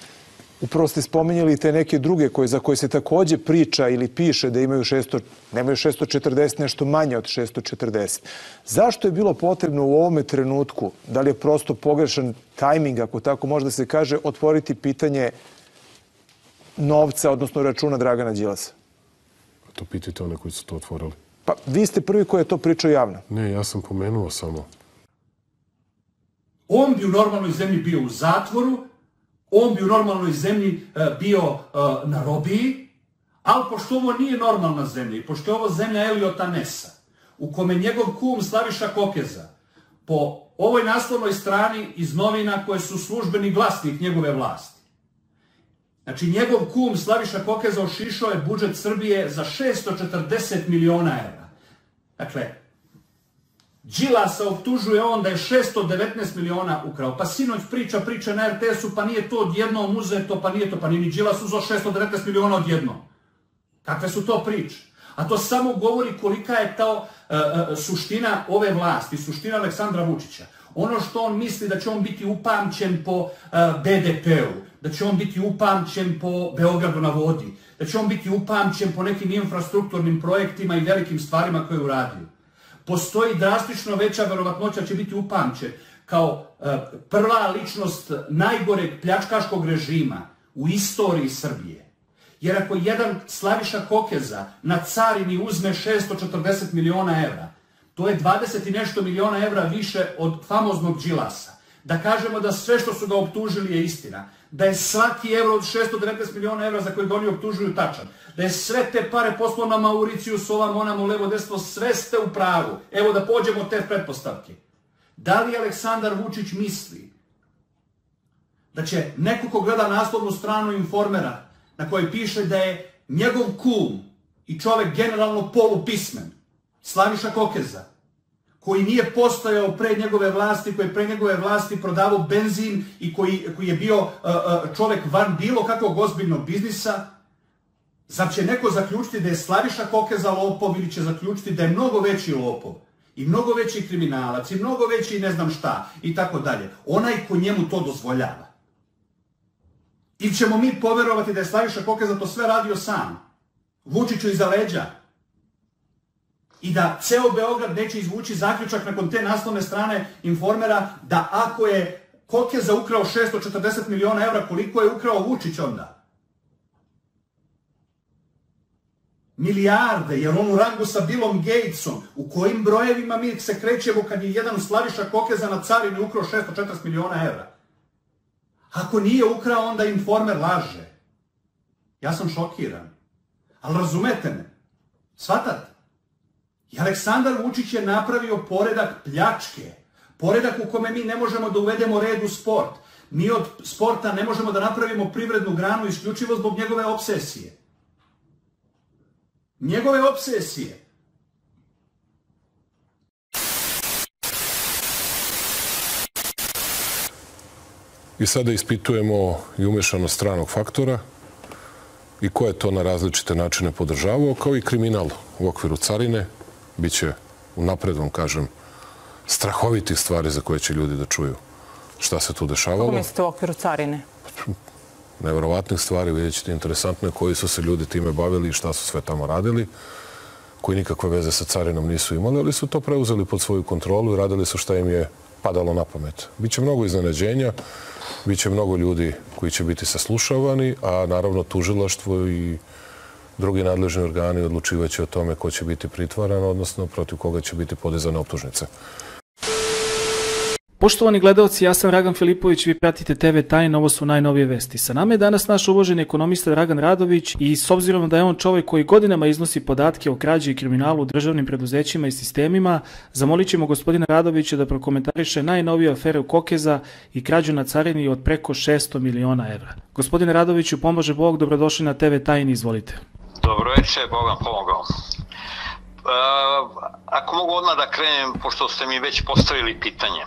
Upravo ste spominjali te neke druge koje, za koje se takođe priča ili piše da imaju šesto, nemaju šesto četrdeset, nešto manje od šesto četrdeset. Zašto je bilo potrebno u ovome trenutku, da li je prosto pogrešan tajming, ako tako može da se kaže, otvoriti pitanje novca, odnosno računa Dragana Đilasa? To pitajte one koji su to otvorili. Pa vi ste prvi koji je to pričao javno. Ne, ja sam pomenuo samo. On bi u normalnoj zemlji bio u zatvoru, on bi u normalnoj zemlji bio na robiji, ali pošto ovo nije normalna zemlja i pošto je ovo zemlja Eliota Nessa, u kome njegov kum Slaviša Kokeza, po ovoj naslovnoj strani iz novina koje su službeni glasnik njegove vlasti, znači njegov kum Slaviša Kokeza ošišao je budžet Srbije za šesto četrdeset miliona evra. Dakle, Đilasa optužuje on da je šesto devetnaest miliona ukrao. Pa sinoć priča, priča na R T S-u, pa nije to odjednom uzeto, pa nije to, pa nije ni Đilas uzeo šesto devetnaest miliona odjednom. Kakve su to priče? A to samo govori kolika je ta uh, uh, suština ove vlasti, suština Aleksandra Vučića. Ono što on misli da će on biti upamćen po uh, B D P-u, da će on biti upamćen po Beogradu na vodi, da će on biti upamćen po nekim infrastrukturnim projektima i velikim stvarima koje je uradio. Postoji drastično veća verovatnoća da će biti upamćen kao uh, prva ličnost najgoreg pljačkaškog režima u istoriji Srbije. Jer ako jedan Slaviša Kokeza na carini uzme šesto četrdeset miliona evra, to je dvadeset i nešto miliona evra više od famoznog Đilasa. Da kažemo da sve što su ga optužili je istina. Da je svaki evro od šesto devetnaest miliona evra za koje ga oni optužuju tačan. Da je sve te pare poslao na Mauriciju, ovam, onamo, levo, desno, sve ste u pravu. Evo da pođemo od te pretpostavke. Da li Aleksandar Vučić misli da će neko ko gleda naslovnu stranu Informera na kojoj piše da je njegov kum i čovek generalno polupismen, Slaviša Kokeza, koji nije postojao pre njegove vlasti, koji je pre njegove vlasti prodavao benzin i koji, koji je bio uh, uh, čovek van bilo kakvog ozbiljnog biznisa, zar će neko zaključiti da je Slaviša Kokeza lopov ili će zaključiti da je mnogo veći lopov i mnogo veći kriminalac i mnogo veći ne znam šta i tako dalje. Onaj ko njemu to dozvoljava. Ili ćemo mi poverovati da je Slaviša Kokeza to sve radio sam, Vučiću iza leđa, i da ceo Beograd neće izvući zaključak nakon te naslovne strane Informera da ako je Kokeza ukrao šesto četrdeset miliona evra, koliko je ukrao Vučić onda? Milijarde, jer on u rangu sa Billom Gatesom. U kojim brojevima mi se krećemo kad je jedan Slaviša Kokeza na carini ukrao šesto četrdeset miliona evra? Ako nije ukrao, onda Informer laže. Ja sam šokiran. Ali razumete me? Svatate? I Aleksandar Vučić je napravio poredak pljačke. Poredak u kome mi ne možemo da uvedemo red u sport. Mi od sporta ne možemo da napravimo privrednu granu isključivo zbog njegove obsesije. Njegove obsesije. I sada ispitujemo i umešanost stranog faktora i ko je to na različite načine podržavao, kao i kriminal u okviru carine. Biće, unapred vam kažem, strahovitih stvari za koje će ljudi da čuju šta se tu dešavalo. Kako mislite u okviru carine? Neverovatnih stvari, vidjet ćete, interesantno je koji su se ljudi time bavili i šta su sve tamo radili, koji nikakve veze sa carinom nisu imali, ali su to preuzeli pod svoju kontrolu i radili su šta im je padalo na pamet. Biće mnogo iznenađenja, biće mnogo ljudi koji će biti saslušavani, a naravno tužilaštvo i drugi nadležni organi odlučivaće o tome ko će biti pritvaran, odnosno protiv koga će biti podizane optužnice. Poštovani gledalci, ja sam Dragan Filipović, vi pratite te ve Tajne, ovo su najnovije vesti. Sa nama je danas naš uvaženi ekonomista Dragan Radović i s obzirom da je on čovjek koji godinama iznosi podatke o krađi i kriminalu u državnim preduzećima i sistemima, zamolit ćemo gospodina Radovića da prokomentariše najnoviju aferu Kokeza i krađu na carini od preko šesto miliona evra. Gospodine Radoviću, pomože Bog, dobrodošli na te ve Tajne, izvolite. Dobro večer, Bog vam pomogao. Uh, ako mogu odmah da krenem, pošto ste mi već postavili pitanje.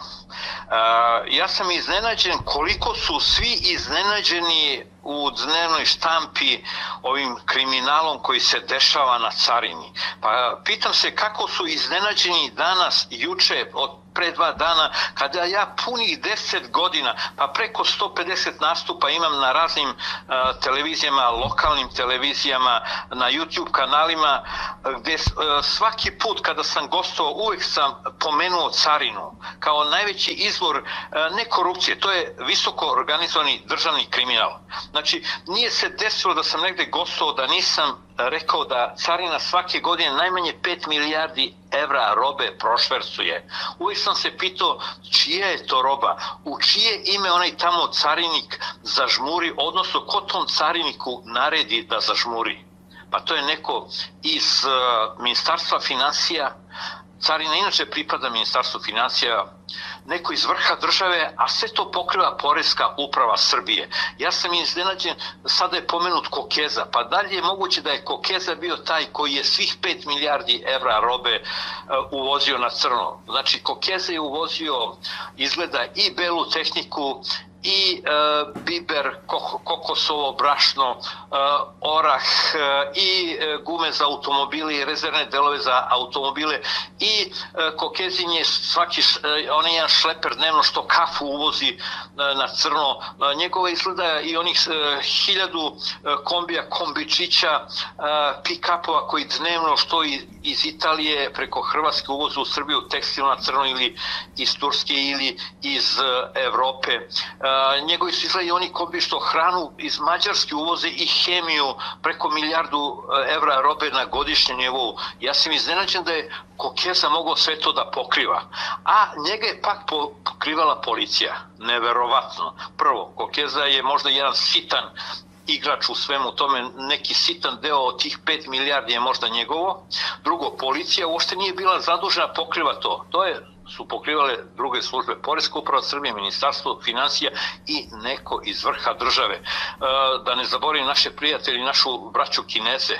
Uh, ja sam iznenađen koliko su svi iznenađeni u dnevnoj štampi ovim kriminalom koji se dešava na carini. Pa pitam se kako su iznenađeni danas, juče, od pre dva dana, kada ja punih deset godina, pa preko sto pedeset nastupa imam na raznim uh, televizijama, lokalnim televizijama, na YouTube kanalima, gdje uh, svaki put kada sam gostovao uvijek sam pomenuo carinu kao najveći izvor uh, ne korupcije, to je visoko organizovani državni kriminal. Znači, nije se desilo da sam negde gostovao da nisam rekao da carina svake godine najmanje pet milijardi evra robe prošvercuje. Uvijek sam se pitao čija je to roba, u čije ime onaj tamo carinik zažmuri, odnosno ko tom cariniku naredi da zažmuri. Pa to je neko iz uh, Ministarstva financija, carina inače pripada Ministarstvu financija, neko iz vrha države, a sve to pokriva Poreska uprava Srbije. Ja sam iznenađen, sada je pomenut Kokeza, pa dalje je moguće da je Kokeza bio taj koji je svih pet milijardi evra robe uh, uvozio na crno. Znači, Kokeza je uvozio, izgleda, i belu tehniku, i uh, biber, kok kokosovo brašno, uh, orah, uh, i uh, gume za automobile i rezervne delove za automobile i uh, Kokezin je svaki, uh, on je jedan šleper dnevno što kafu uvozi uh, na crno. Uh, njegove izgleda i onih uh, hiljadu uh, kombija, kombičića, uh, pick-upova koji dnevno što iz, iz Italije preko Hrvatske uvozu u Srbiju tekstil na crno ili iz Turske ili iz uh, Evrope. Uh, njegovi su izgleda i oni kombi što hranu iz Mađarske uvoze i hemiju preko milijardu evra robe na godišnjem nivou. Ja sam iznenađen da je Kokeza mogao sve to da pokriva. A njega je pak pokrivala policija. Neverovatno. Prvo, Kokeza je možda jedan sitan igrač u svemu tome, neki sitan deo od tih pet milijardi je možda njegovo. Drugo, policija uopšte nije bila zadužena pokriva to. To je su pokrivale druge službe, Poreska uprava Srbije, Ministarstvo financija i neko iz vrha države. Da ne zaboravim naše prijatelji, našu braću Kineze,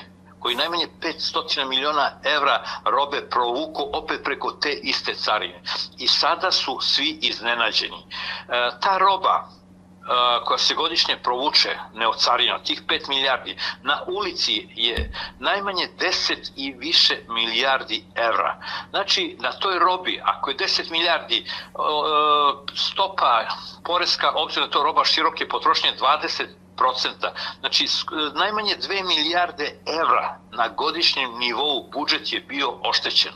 koji najmanje petsto miliona evra robe provuku opet preko te iste carine. I sada su svi iznenađeni. Ta roba koja se godišnje provuče neocarina, tih pet milijardi, na ulici je najmanje deset i više milijardi evra. Znači, na toj robi, ako je deset milijardi stopa poreska, obzirom da to roba široke potrošnje, dvadeset procenta. Znači, najmanje dve milijarde evra na godišnjem nivou budžet je bio oštećen.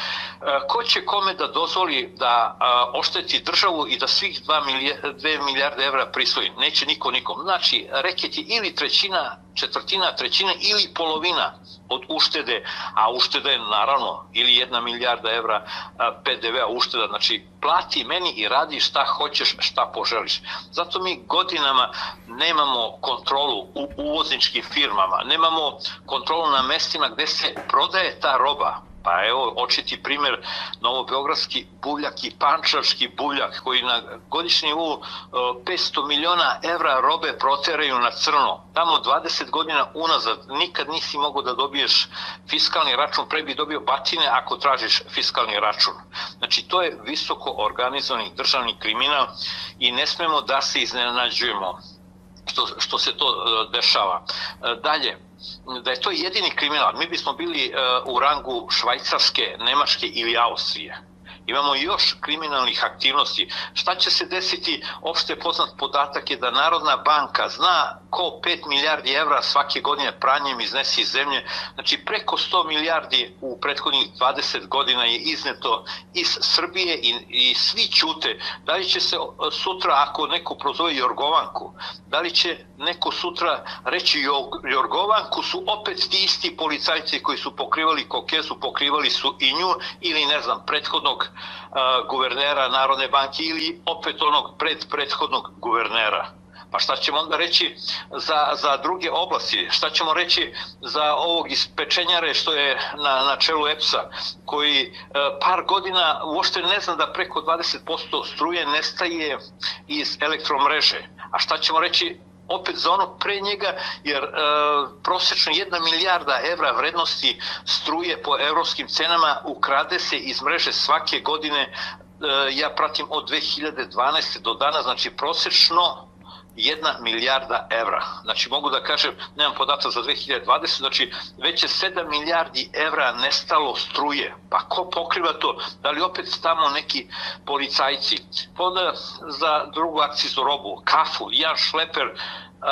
Ko će kome da dozvoli da ošteti državu i da svih dve milijarde evra prisvoji? Neće niko nikom. Znači, reket je ili trećina, četvrtina, trećina ili polovina od uštede, a ušteda je naravno ili jedna milijarda evra P D V-a ušteda. Znači, plati meni i radi šta hoćeš, šta poželiš. Zato mi godinama nemamo kontrolu u uvozničkim firmama, nemamo kontrolu na mestima gde se prodaje ta roba. Pa evo, očiti primjer, novobeogradski buvljak i pančevski buvljak koji na godišnjem nivou petsto miliona evra robe proteraju na crno. Tamo dvadeset godina unazad nikad nisi mogao da dobiješ fiskalni račun, pre bi dobio batine ako tražiš fiskalni račun. Znači, to je visoko organizovani državni kriminal i ne smemo da se iznenađujemo što, što se to dešava. Dalje, da je to jedini kriminal, mi bismo bili u rangu Švajcarske, Nemačke ili Austrije. Imamo još kriminalnih aktivnosti. Šta će se desiti? Opšte poznat podatak je da Narodna banka zna ko pet milijardi evra svake godine pranjem iznesi iz zemlje. Znači, preko sto milijardi u prethodnih dvadeset godina je izneto iz Srbije i, i svi ćute. Da li će se sutra, ako neko prozove Jorgovanku, da li će neko sutra reći Jorgovanku su opet ti isti policajci koji su pokrivali Kokezu, pokrivali su i nju ili ne znam, prethodnog guvernera Narodne banke ili opet onog pred prethodnog guvernera. Pa šta ćemo onda reći za, za druge oblasti? Šta ćemo reći za ovog iz Pečenjare što je na, na čelu E P S-a, koji e, par godina uopšte ne zna da preko dvadeset posto struje nestaje iz elektromreže. A šta ćemo reći opet za ono pre njega, jer e, prosečno jedna milijarda evra vrednosti struje po evropskim cenama ukrade se iz mreže svake godine. E, ja pratim od dve hiljade dvanaeste. do danas, znači prosečno jedna milijarda evra. Znači mogu da kažem, nemam podatak za dve hiljade dvadesete. znači već je sedam milijardi evra nestalo struje. Pa ko pokriva to? Da li opet tamo neki policajci? Onda za drugu akciznu robu, kafu, jedan šleper uh,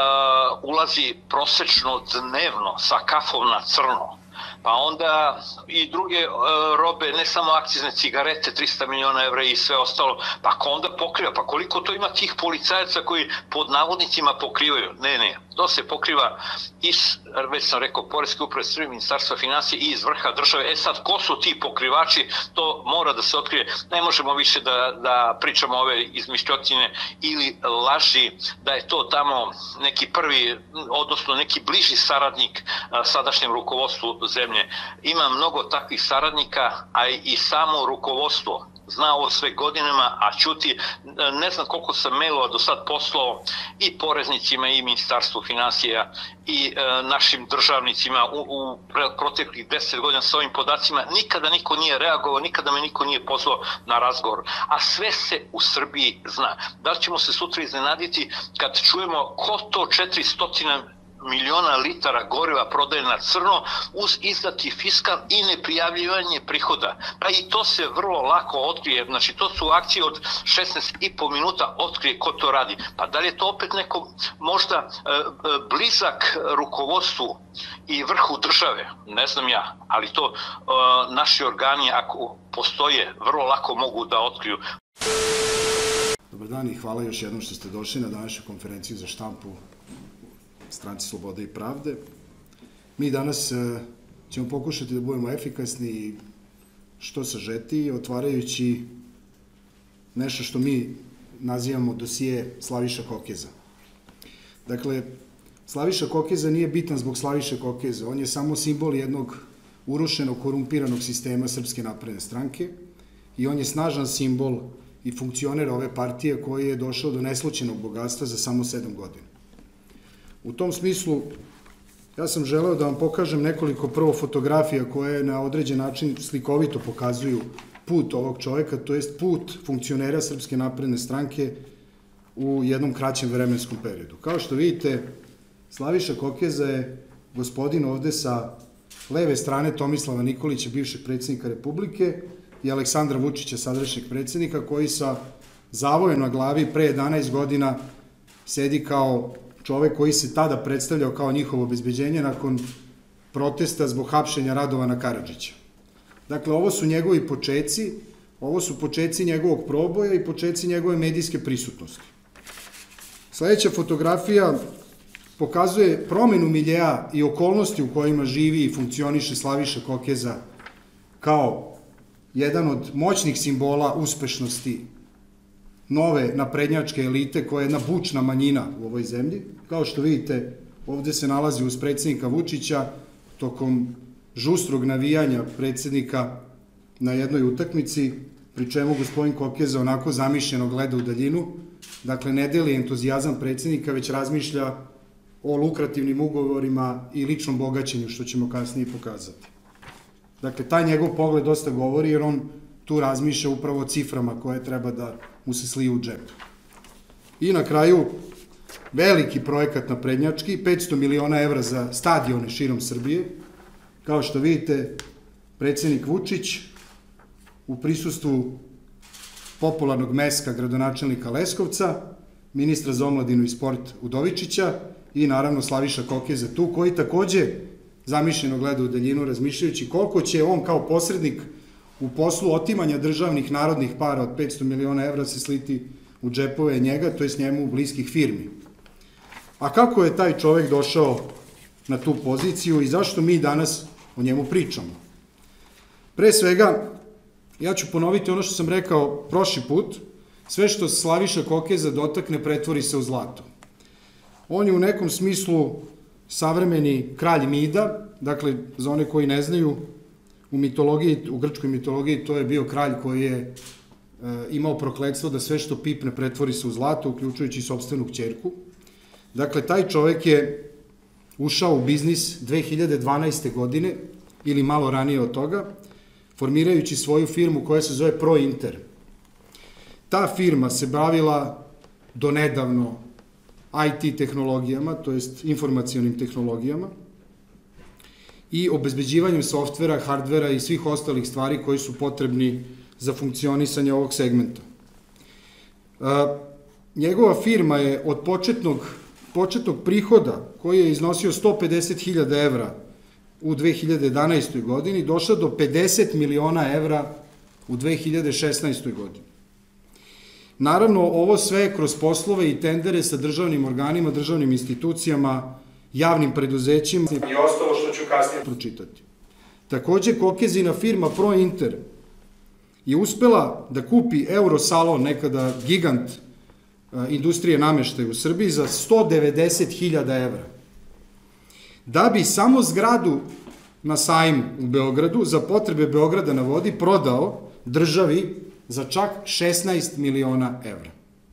ulazi prosečno dnevno sa kafom na crno. Pa onda i druge uh, robe, ne samo akcizne cigarete, trista miliona evra i sve ostalo, pa ko onda pokriva? Pa koliko to ima tih policajaca koji pod navodnicima pokrivaju? Ne, ne, to se pokriva iz, već sam rekao, Poreske uprave Srbije, Ministarstva finansija i iz vrha države. E sad, ko su ti pokrivači? To mora da se otkrije. Ne možemo više da, da pričamo ove izmišljotine ili laži da je to tamo neki prvi, odnosno neki bliži saradnik a, sadašnjem rukovodstvu zemlje. Ima mnogo takvih saradnika, a i samo rukovodstvo zna ovo sve godinama, a ćuti. Ne znam koliko sam mailova do sad poslao i poreznicima i Ministarstvu finansija i e, našim državnicima u, u proteklih deset godina sa ovim podacima. Nikada niko nije reagovao, nikada me niko nije pozvao na razgovor. A sve se u Srbiji zna. Da li ćemo se sutra iznenaditi kad čujemo ko to četiristo miliona litara goriva prodaje na crno uz izdati fiskal i neprijavljivanje prihoda. Pa i to se vrlo lako otkrije. Znači, to su akcije od šesnaest i po minuta otkrije ko to radi. Pa da li je to opet neko možda e, blizak rukovodstvu i vrhu države? Ne znam ja, ali to e, naši organi, ako postoje, vrlo lako mogu da otkriju. Dobar dan i hvala još jednom što ste došli na današnju konferenciju za štampu Stranci Slobode i Pravde. Mi danas ćemo pokušati da budemo efikasni i što sažetiji, otvarajući nešto što mi nazivamo dosije Slaviša Kokeza. Dakle, Slaviša Kokeza nije bitan zbog Slaviše Kokeza, on je samo simbol jednog urušenog, korumpiranog sistema Srpske napredne stranke i on je snažan simbol i funkcioner ove partije koji je došao do neslućenog bogatstva za samo sedam godina. U tom smislu, Ja sam želeo da vam pokažem nekoliko prvo fotografija koje na određen način slikovito pokazuju put ovog čoveka, to jest put funkcionera Srpske napredne stranke u jednom kraćem vremenskom periodu. Kao što vidite, Slaviša Kokeza je gospodin ovde sa leve strane Tomislava Nikolića, bivšeg predsjednika Republike, i Aleksandra Vučića, sadašnjeg predsjednika, koji sa zavojem na glavi pre jedanaest godina sedi kao čovek koji se tada predstavljao kao njihovo obezbeđenje nakon protesta zbog hapšenja Radovana Karadžića. Dakle, ovo su njegovi počeci, ovo su počeci njegovog proboja i počeci njegove medijske prisutnosti. Sledeća fotografija pokazuje promenu miljeja i okolnosti u kojima živi i funkcioniše Slaviša Kokeza kao jedan od moćnih simbola uspešnosti nove naprednjačke elite koja je jedna bučna manjina u ovoj zemlji. Kao što vidite, ovde se nalazi uz predsjednika Vučića tokom žustrog navijanja predsjednika na jednoj utakmici, pri čemu gospodin Kokeza onako zamišljeno gleda u daljinu, dakle ne deli entuzijazam predsjednika, već razmišlja o lukrativnim ugovorima i ličnom bogaćenju, što ćemo kasnije pokazati. Dakle, taj njegov pogled dosta govori, jer on tu razmišlja upravo o ciframa koje treba da mu se sliju u džep. I na kraju, veliki projekat naprednjački, petsto miliona evra za stadione širom Srbije. Kao što vidite, predsjednik Vučić u prisustvu popularnog meska gradonačelnika Leskovca, ministra za omladinu i sport Udovičića i naravno Slaviša Kokeza tu, koji takođe zamišljeno gleda u daljinu, razmišljajući koliko će on kao posrednik u poslu otimanja državnih narodnih para od petsto miliona evra se sliti u džepove njega, to je s njemu bliskih firmi. A kako je taj čovek došao na tu poziciju i zašto mi danas o njemu pričamo? Pre svega, ja ću ponoviti ono što sam rekao prošli put, sve što Slaviša Kokeza dotakne pretvori se u zlato. On je u nekom smislu savremeni kralj Mida, dakle, za one koji ne znaju, u mitologiji, u grčkoj mitologiji to je bio kralj koji je imao prokletstvo da sve što pipne pretvori se u zlato, uključujući sopstvenu kćerku. Dakle, taj čovek je ušao u biznis dve hiljade dvanaeste. godine, ili malo ranije od toga, formirajući svoju firmu koja se zove ProInter. Ta firma se bavila donedavno I T tehnologijama, to jest informacionim tehnologijama, i obezbeđivanjem softvera, hardvera i svih ostalih stvari koji su potrebni za funkcionisanje ovog segmenta. Njegova firma je od početnog, početnog prihoda, koji je iznosio sto pedeset hiljada evra u dve hiljade jedanaestoj. godini, došla do pedeset miliona evra u dve hiljade šesnaestoj. godini. Naravno, ovo sve kroz poslove i tendere sa državnim organima, državnim institucijama, javnim preduzećima i ostalo što ću kasnije pročitati. Takođe, Kokezina firma ProInter je uspela da kupi Eurosalon, nekada gigant industrije nameštaja u Srbiji, za sto devedeset hiljada evra. Da bi samo zgradu na sajmu u Beogradu za potrebe Beograda na vodi prodao državi za čak šesnaest miliona evra.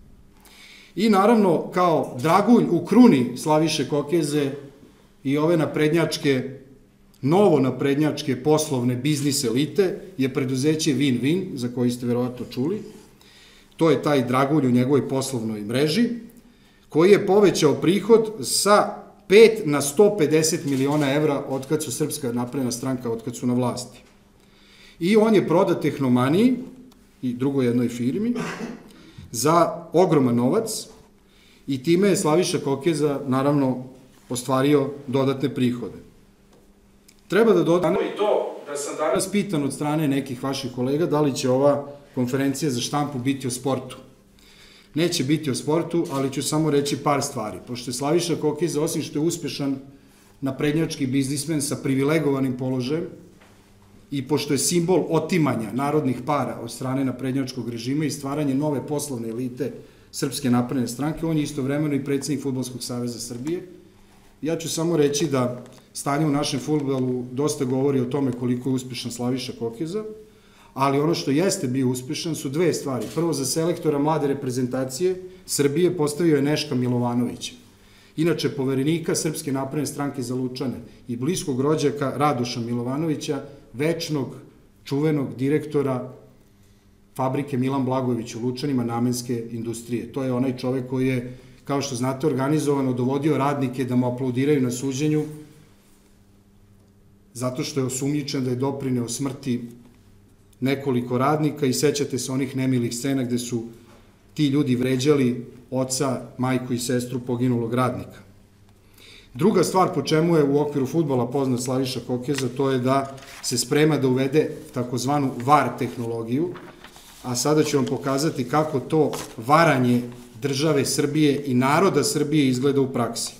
I naravno, kao dragulj u kruni Slaviše Kokeze i ove naprednjačke, novo naprednjačke poslovne biznis elite je preduzeće Win-Win, za koji ste verovatno čuli. To je taj dragulj u njegovoj poslovnoj mreži, koji je povećao prihod sa pet na sto pedeset miliona evra od kad su Srpska napredna stranka, od kad su na vlasti. I on je prodat Tehnomaniji i drugoj jednoj firmi za ogroman novac i time je Slaviša Kokeza, naravno, ostvario dodatne prihode. Treba da dodamo i to da sam danas pitan od strane nekih vaših kolega da li će ova konferencija za štampu biti o sportu. Neće biti o sportu, ali ću samo reći par stvari. Pošto je Slaviša Kokeza, osim što je uspešan naprednjački biznismen sa privilegovanim položajem i pošto je simbol otimanja narodnih para od strane naprednjačkog režima i stvaranje nove poslovne elite Srpske napredne stranke, on je istovremeno i predsjednik Fudbalskog saveza Srbije. Ja ću samo reći da stanje u našem fudbalu dosta govori o tome koliko je uspešan Slaviša Kokeza, ali ono što jeste bio uspešan su dve stvari. Prvo, za selektora mlade reprezentacije Srbije postavio je Neška Milovanovića. inače poverenika Srpske napredne stranke za Lučane i bliskog rođaka Radoša Milovanovića, večnog, čuvenog direktora fabrike Milan Blagojević u Lučanima namenske industrije. To je onaj čovek koji je, kao što znate, organizovano dovodio radnike da mu aplaudiraju na suđenju zato što je osumnjičen da je doprineo smrti nekoliko radnika i sećate se onih nemilih scena gde su ti ljudi vređali oca, majku i sestru poginulog radnika. Druga stvar po čemu je u okviru fudbala poznat Slaviša Kokeza, to je da se sprema da uvede takozvanu var tehnologiju, a sada ću vam pokazati kako to varanje države Srbije i naroda Srbije izgleda u praksi.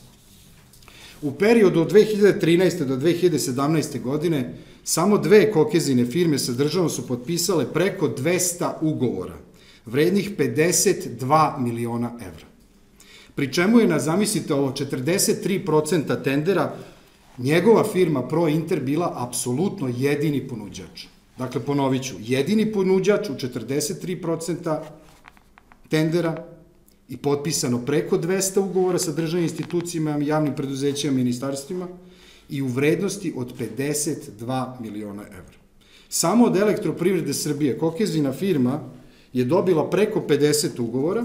U periodu od dve hiljade trinaeste. do dve hiljade sedamnaeste. godine samo dve Kokezine firme sa državom su potpisale preko dvesta ugovora, vrednih pedeset dva miliona evra. Pri čemu je, na zamislite ovo, četrdeset tri procenta tendera njegova firma Pro Inter bila apsolutno jedini ponuđač. Dakle, ponovit ću, jedini ponuđač u četrdeset tri procenta tendera i potpisano preko dvesta ugovora sa državnim institucijama, javnim preduzećima, ministarstvima i u vrednosti od pedeset dva miliona evra. Samo od Elektroprivrede Srbije Kokezina firma je dobila preko pedeset ugovora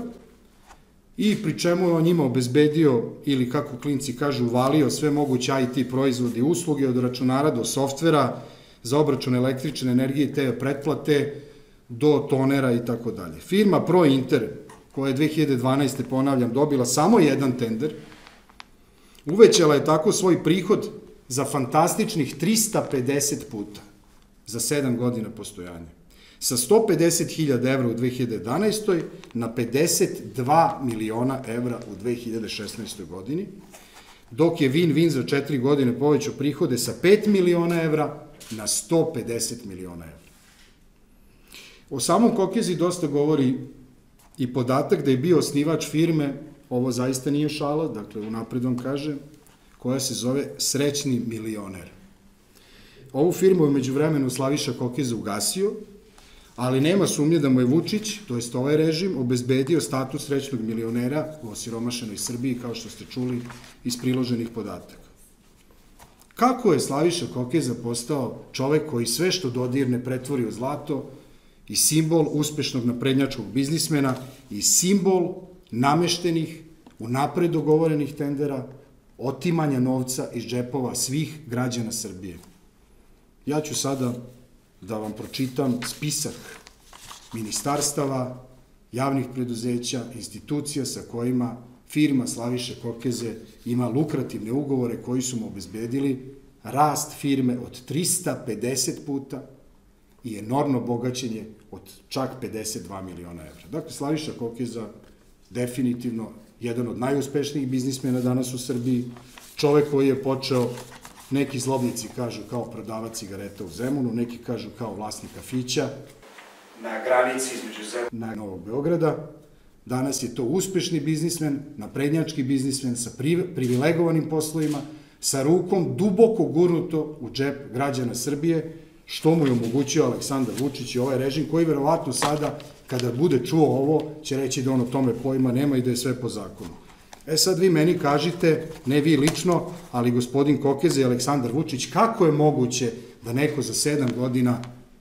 i pri čemu je on njima obezbedio, ili kako klinci kažu, uvalio sve moguće I T proizvode i usluge, od računara do softvera za obračun električne energije, T V pretplate, do tonera i tako dalje. Firma Pro Inter, koja je dve hiljade dvanaeste. ponavljam, dobila samo jedan tender, uvećala je tako svoj prihod za fantastičnih trista pedeset puta za sedam godina postojanja. Sa sto pedeset hiljada evra u dve hiljade jedanaestoj. na pedeset dva miliona evra u dve hiljade šesnaestoj. godini, dok je win-win za četiri godine povećao prihode sa pet miliona evra na sto pedeset miliona evra. O samom Kokezi dosta govori i podatak da je bio osnivač firme, ovo zaista nije šala, dakle unapred vam kažem, koja se zove Srećni milioner. Ovu firmu je umeđu vremenu Slaviša Kokeza ugasio, ali nema sumnje da mu je Vučić, to jest ovaj režim, obezbedio status srećnog milionera u osiromašenoj Srbiji, kao što ste čuli iz priloženih podataka. Kako je Slaviša Kokeza postao čovek koji sve što dodirne pretvori u zlato i simbol uspešnog naprednjačkog biznismena i simbol nameštenih, unapred dogovorenih tendera, otimanja novca iz džepova svih građana Srbije? Ja ću sada da vam pročitam spisak ministarstava, javnih preduzeća, institucija sa kojima firma Slaviše Kokeze ima lukrativne ugovore koji su mu obezbedili rast firme od trista pedeset puta i enormno bogaćenje od čak pedeset dva miliona evra. Dakle, Slaviša Kokeza definitivno jedan od najuspešnijih biznismena danas u Srbiji, čovek koji je počeo, neki zlobnici kažu kao prodavac cigareta u Zemunu, neki kažu kao vlasnik kafića na granici između Zemuna i Novog Beograda. Danas je to uspešni biznismen, naprednjački biznismen sa privilegovanim poslovima, sa rukom duboko gurnuto u džep građana Srbije, što mu je omogućio Aleksandar Vučić i ovaj režim, koji verovatno sada, kada bude čuo ovo, će reći da on o tome pojma nema i da je sve po zakonu. E sad vi meni kažite, ne vi lično, ali gospodin Kokeza i Aleksandar Vučić, kako je moguće da neko za sedam godina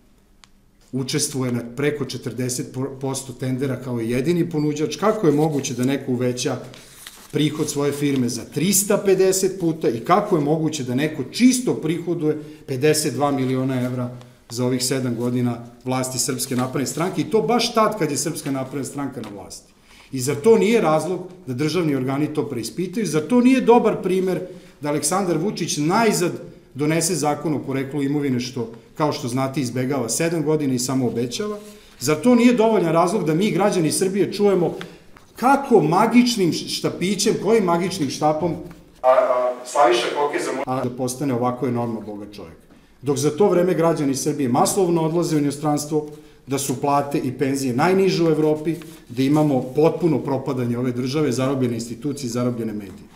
učestvuje na preko četrdeset posto tendera kao jedini ponuđač, kako je moguće da neko uveća prihod svoje firme za trista pedeset puta i kako je moguće da neko čisto prihoduje pedeset dva miliona evra za ovih sedam godina vlasti Srpske napredne stranke, i to baš tad kad je Srpska napredna stranka na vlasti. I zar to nije razlog da državni organi to preispitaju? Zar to nije dobar primer da Aleksandar Vučić najzad donese zakon o poreklu imovine, što, kao što znate, izbegava sedam godina i samo obećava? Zar to nije dovoljan razlog da mi, građani Srbije, čujemo kako magičnim štapićem, kojim magičnim štapom Slaviša Kokeza može da postane ovako enormno bogat čovjek? Dok za to vreme građani Srbije masovno odlaze u inostranstvo, da su plate i penzije najniže u Evropi, da imamo potpuno propadanje ove države, zarobljene institucije, zarobljene medije.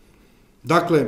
Dakle,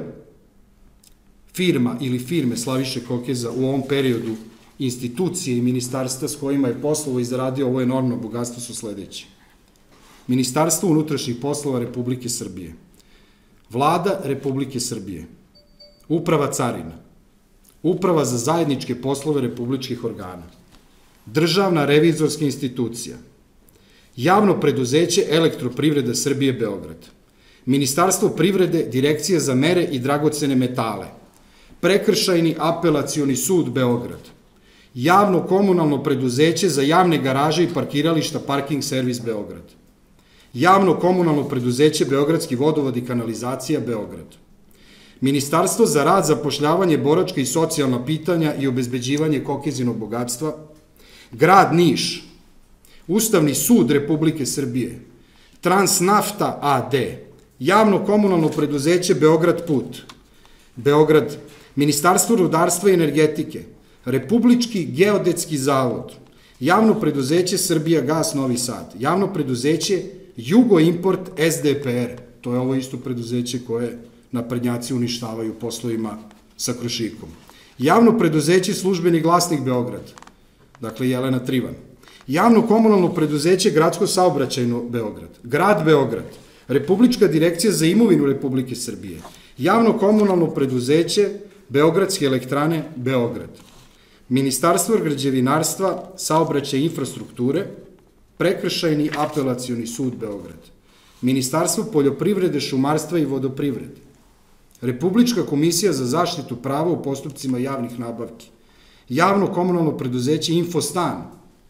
firma ili firme Slaviše Kokeza u ovom periodu, institucije i ministarstva s kojima je poslovo i zaradio ovo enormno bogatstvo su sledeći. Ministarstvo unutrašnjih poslova Republike Srbije, Vlada Republike Srbije, Uprava carina, Uprava za zajedničke poslove republičkih organa, Državna revizorska institucija, Javno preduzeće Elektroprivreda Srbije Beograd, Ministarstvo privrede, Direkcija za mere i dragocene metale, Prekršajni apelacioni sud Beograd, Javno komunalno preduzeće za javne garaže i parkirališta Parking servis Beograd, Javno komunalno preduzeće Beogradski vodovod i kanalizacija Beograd, Ministarstvo za rad, zapošljavanje, boračka i socijalna pitanja i obezbeđivanje Kokezinog bogatstva, Grad Niš, Ustavni sud Republike Srbije, Transnafta a de, Javno komunalno preduzeće Beograd put, Beograd, Ministarstvo rudarstva i energetike, Republički geodetski zavod, Javno preduzeće Srbija gas Novi Sad, Javno preduzeće Jugoimport es de pe er, to je ovo isto preduzeće koje naprednjaci uništavaju poslovima sa Krušikom, Javno preduzeće Službeni glasnik Beograd, dakle Jelena Trivan, Javno komunalno preduzeće Gradsko saobraćajno Beograd, Grad Beograd, Republička direkcija za imovinu Republike Srbije, Javno komunalno preduzeće Beogradske elektrane Beograd, Ministarstvo građevinarstva, saobraćaja i infrastrukture, Prekršajni apelacioni sud Beograd, Ministarstvo poljoprivrede, šumarstva i vodoprivrede, Republička komisija za zaštitu prava u postupcima javnih nabavki, Javno komunalno preduzeće Infostan,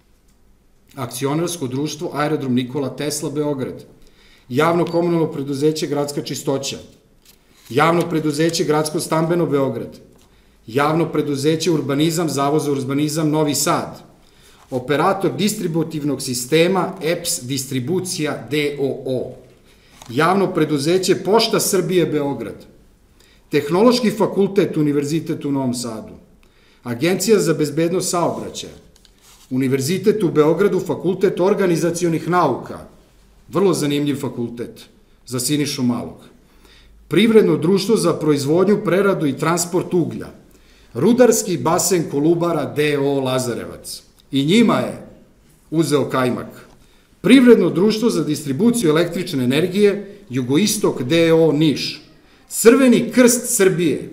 Akcionarsko društvo Aerodrom Nikola Tesla Beograd, Javno komunalno preduzeće Gradska čistoća, Javno preduzeće Gradsko stambeno Beograd, Javno preduzeće Urbanizam, Zavod za urbanizam Novi Sad, Operator distributivnog sistema E P S Distribucija de o o, Javno preduzeće Pošta Srbije Beograd, Tehnološki fakultet Univerzitet u Novom Sadu, Agencija za bezbednost saobraćaja, Univerzitet u Beogradu, Fakultet organizacionih nauka, vrlo zanimljiv fakultet za Sinišu Malog, Privredno društvo za proizvodnju, preradu i transport uglja, Rudarski basen Kolubara de o o Lazarevac, i njima je uzeo kajmak, Privredno društvo za distribuciju električne energije Jugoistok de o o Niš, Crveni krst Srbije.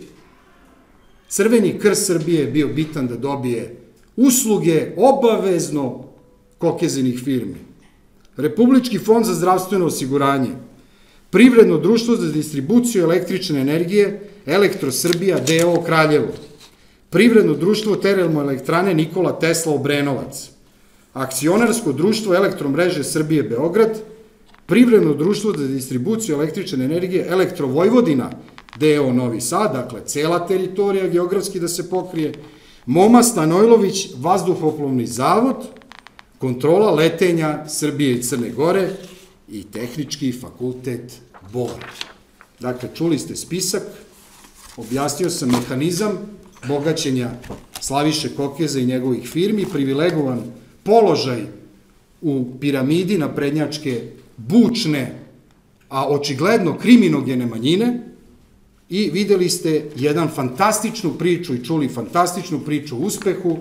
Crveni krst Srbije je bio bitan da dobije usluge obavezno Kokezinih firmi, Republički fond za zdravstveno osiguranje, Privredno društvo za distribuciju električne energije Elektrosrbija de o o Kraljevo, Privredno društvo Termoelektrane Nikola Tesla Obrenovac, Akcionarsko društvo Elektromreže Srbije Beograd, Privredno društvo za distribuciju električne energije Elektrovojvodina de o o Novi Sad, dakle cela teritorija geografski da se pokrije, Moma Stanojlović vazduhoplovni zavod, Kontrola letenja Srbije i Crne Gore i Tehnički fakultet Bor. Dakle, čuli ste spisak, objasnio sam mehanizam bogaćenja Slaviše Kokeza i njegovih firmi, privilegovan položaj u piramidi naprednjačke bučne, a očigledno kriminogene manjine, i videli ste jedan fantastičnu priču i čuli fantastičnu priču o uspehu,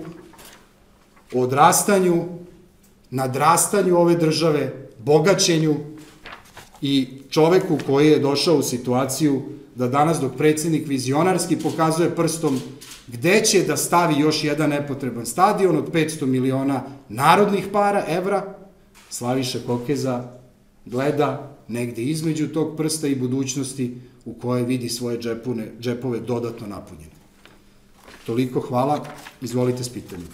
o odrastanju, nadrastanju ove države, bogaćenju i čoveku koji je došao u situaciju da danas dok predsjednik vizionarski pokazuje prstom gde će da stavi još jedan nepotreban stadion od petsto miliona narodnih para, evra, Slaviša Kokeza gleda negde između tog prsta i budućnosti u kojoj vidi svoje džepune, džepove dodatno napunjene. Toliko, hvala. Izvolite s pitanjem.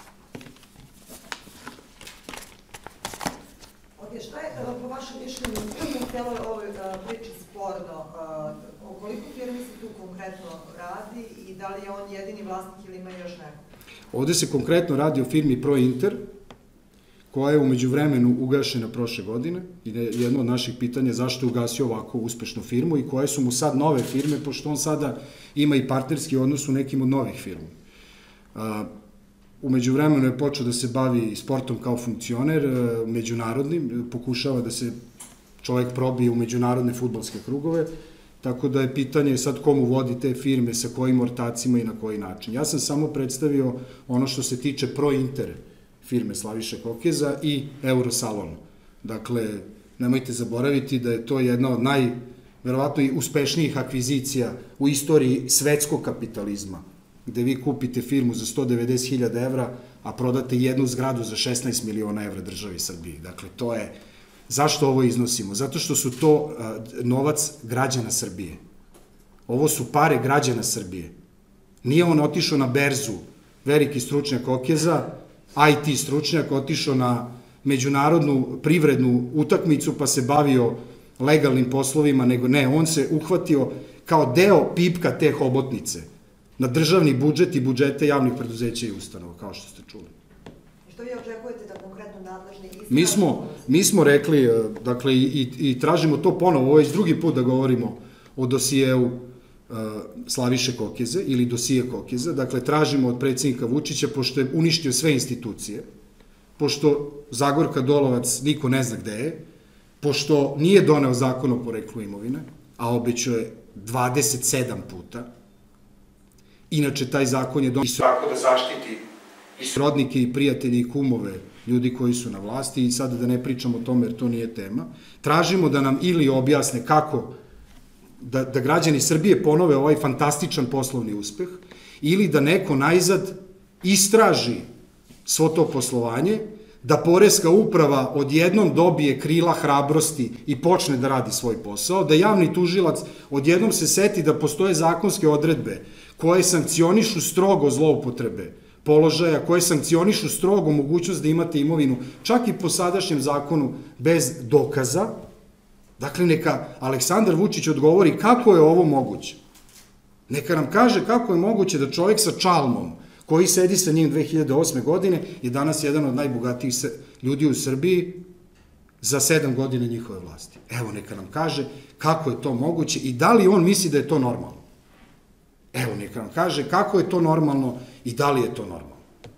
Ok, šta je po vašem mišljenju u celoj ovoj priči sporno? O koliko firmi se tu konkretno radi i da li je on jedini vlasnik ili ima još neko? Ovde se konkretno radi o firmi ProInter, koja je umeđu vremenu ugašena prošle godine, i jedno od naših pitanja je zašto je ugasio ovako uspešnu firmu i koje su mu sad nove firme, pošto on sada ima i partnerski odnos u nekim od novih firmi. Umeđu vremenu je počeo da se bavi sportom kao funkcioner, međunarodnim, pokušava da se čovek probije u međunarodne fudbalske krugove, tako da je pitanje sad komu vodi te firme, sa kojim ortacima i na koji način. Ja sam samo predstavio ono što se tiče ProInter firme Slaviše Kokeza i Eurosalon. Dakle, nemojte zaboraviti da je to jedna od verovatno i uspešnijih akvizicija u istoriji svetskog kapitalizma, gde vi kupite firmu za sto devedeset hiljada evra, a prodate jednu zgradu za šesnaest miliona evra državi Srbiji. Dakle, to je... Zašto ovo iznosimo? Zato što su to novac građana Srbije. Ovo su pare građana Srbije. Nije on otišao na berzu, veliki stručnjak Okeza, I T stručnjak, otišao na međunarodnu privrednu utakmicu pa se bavio legalnim poslovima, nego ne, on se uhvatio kao deo pipka te hobotnice na državni budžet i budžete javnih preduzeća i ustanova, kao što ste čuli. Što vi očekujete da konkretno nadležni istraži? Mi smo, mi smo rekli, dakle, i, i tražimo to ponovo, ovo je drugi put da govorimo o dosijeu uh, Slaviše Kokeze ili dosije Kokeza, dakle, tražimo od predsjednika Vučića, pošto je uništio sve institucije, pošto Zagorka Dolovac niko ne zna gde je, pošto nije doneo zakon o poreklu imovine, a obećao je dvadeset sedam puta, inače taj zakon je doneo tako da zaštiti i srodnike i prijatelje i kumove ljudi koji su na vlasti i sada da ne pričamo o tome jer to nije tema. Tražimo da nam ili objasne kako da, da građani Srbije ponove ovaj fantastičan poslovni uspeh ili da neko najzad istraži svo to poslovanje, da poreska uprava odjednom dobije krila hrabrosti i počne da radi svoj posao, da javni tužilac odjednom se seti da postoje zakonske odredbe koje sankcionišu strogo zloupotrebe položaja, koje sankcionišu strogo mogućnost da imate imovinu, čak i po sadašnjem zakonu, bez dokaza. Dakle, neka Aleksandar Vučić odgovori kako je ovo moguće. Neka nam kaže kako je moguće da čovjek sa čalmom, koji sedi sa njim dve hiljade osme godine, je danas jedan od najbogatijih ljudi u Srbiji za sedam godine njihove vlasti. Evo, neka nam kaže kako je to moguće i da li on misli da je to normalno. Evo, neka nam kaže kako je to normalno i da li je to normalno.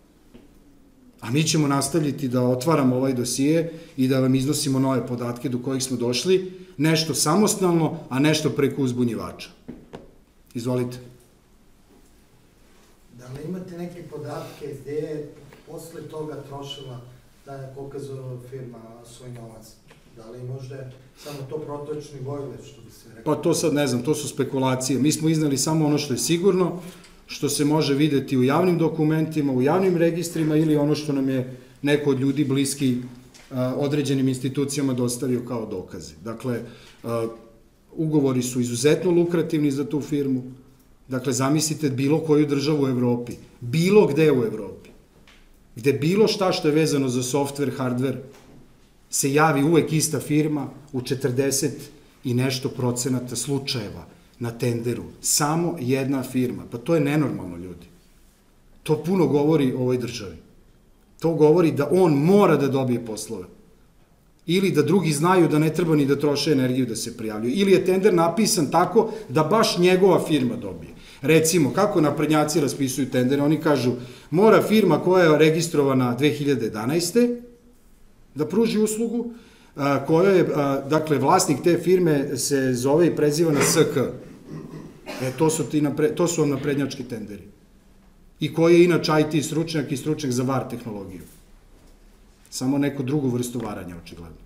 A mi ćemo nastaviti da otvaramo ovaj dosije i da vam iznosimo nove podatke do kojih smo došli, nešto samostalno, a nešto preko uzbunjivača. Izvolite. Da li imate neke podatke gde je posle toga trošila ta Kokazova firma svoj novac? Da li možda samo to protočni bojler, što bi se rekao? Pa to sad ne znam, to su spekulacije. Mi smo iznali samo ono što je sigurno, što se može videti u javnim dokumentima, u javnim registrima ili ono što nam je neko od ljudi bliski određenim institucijama dostavio kao dokaze. Dakle, ugovori su izuzetno lukrativni za tu firmu. Dakle, zamislite bilo koju državu u Evropi, bilo gde u Evropi, gde bilo šta što je vezano za softver, hardver, se javi uvek ista firma u četrdeset i nešto procenata slučajeva na tenderu. Samo jedna firma. Pa to je nenormalno, ljudi. To puno govori o ovoj državi. To govori da on mora da dobije poslove. Ili da drugi znaju da ne treba ni da troše energiju da se prijavljuju. Ili je tender napisan tako da baš njegova firma dobije. Recimo, kako naprednjaci raspisuju tendere, oni kažu, mora firma koja je registrovana dve hiljade jedanaeste. da pruži uslugu, koja je, dakle, vlasnik te firme se zove i preziva na S K. E, to su, ti napre, to su vam naprednjački tenderi. I koji je inače I T stručnjak i stručnjak za V A R tehnologiju. Samo neku drugu vrstu varanja, očigledno.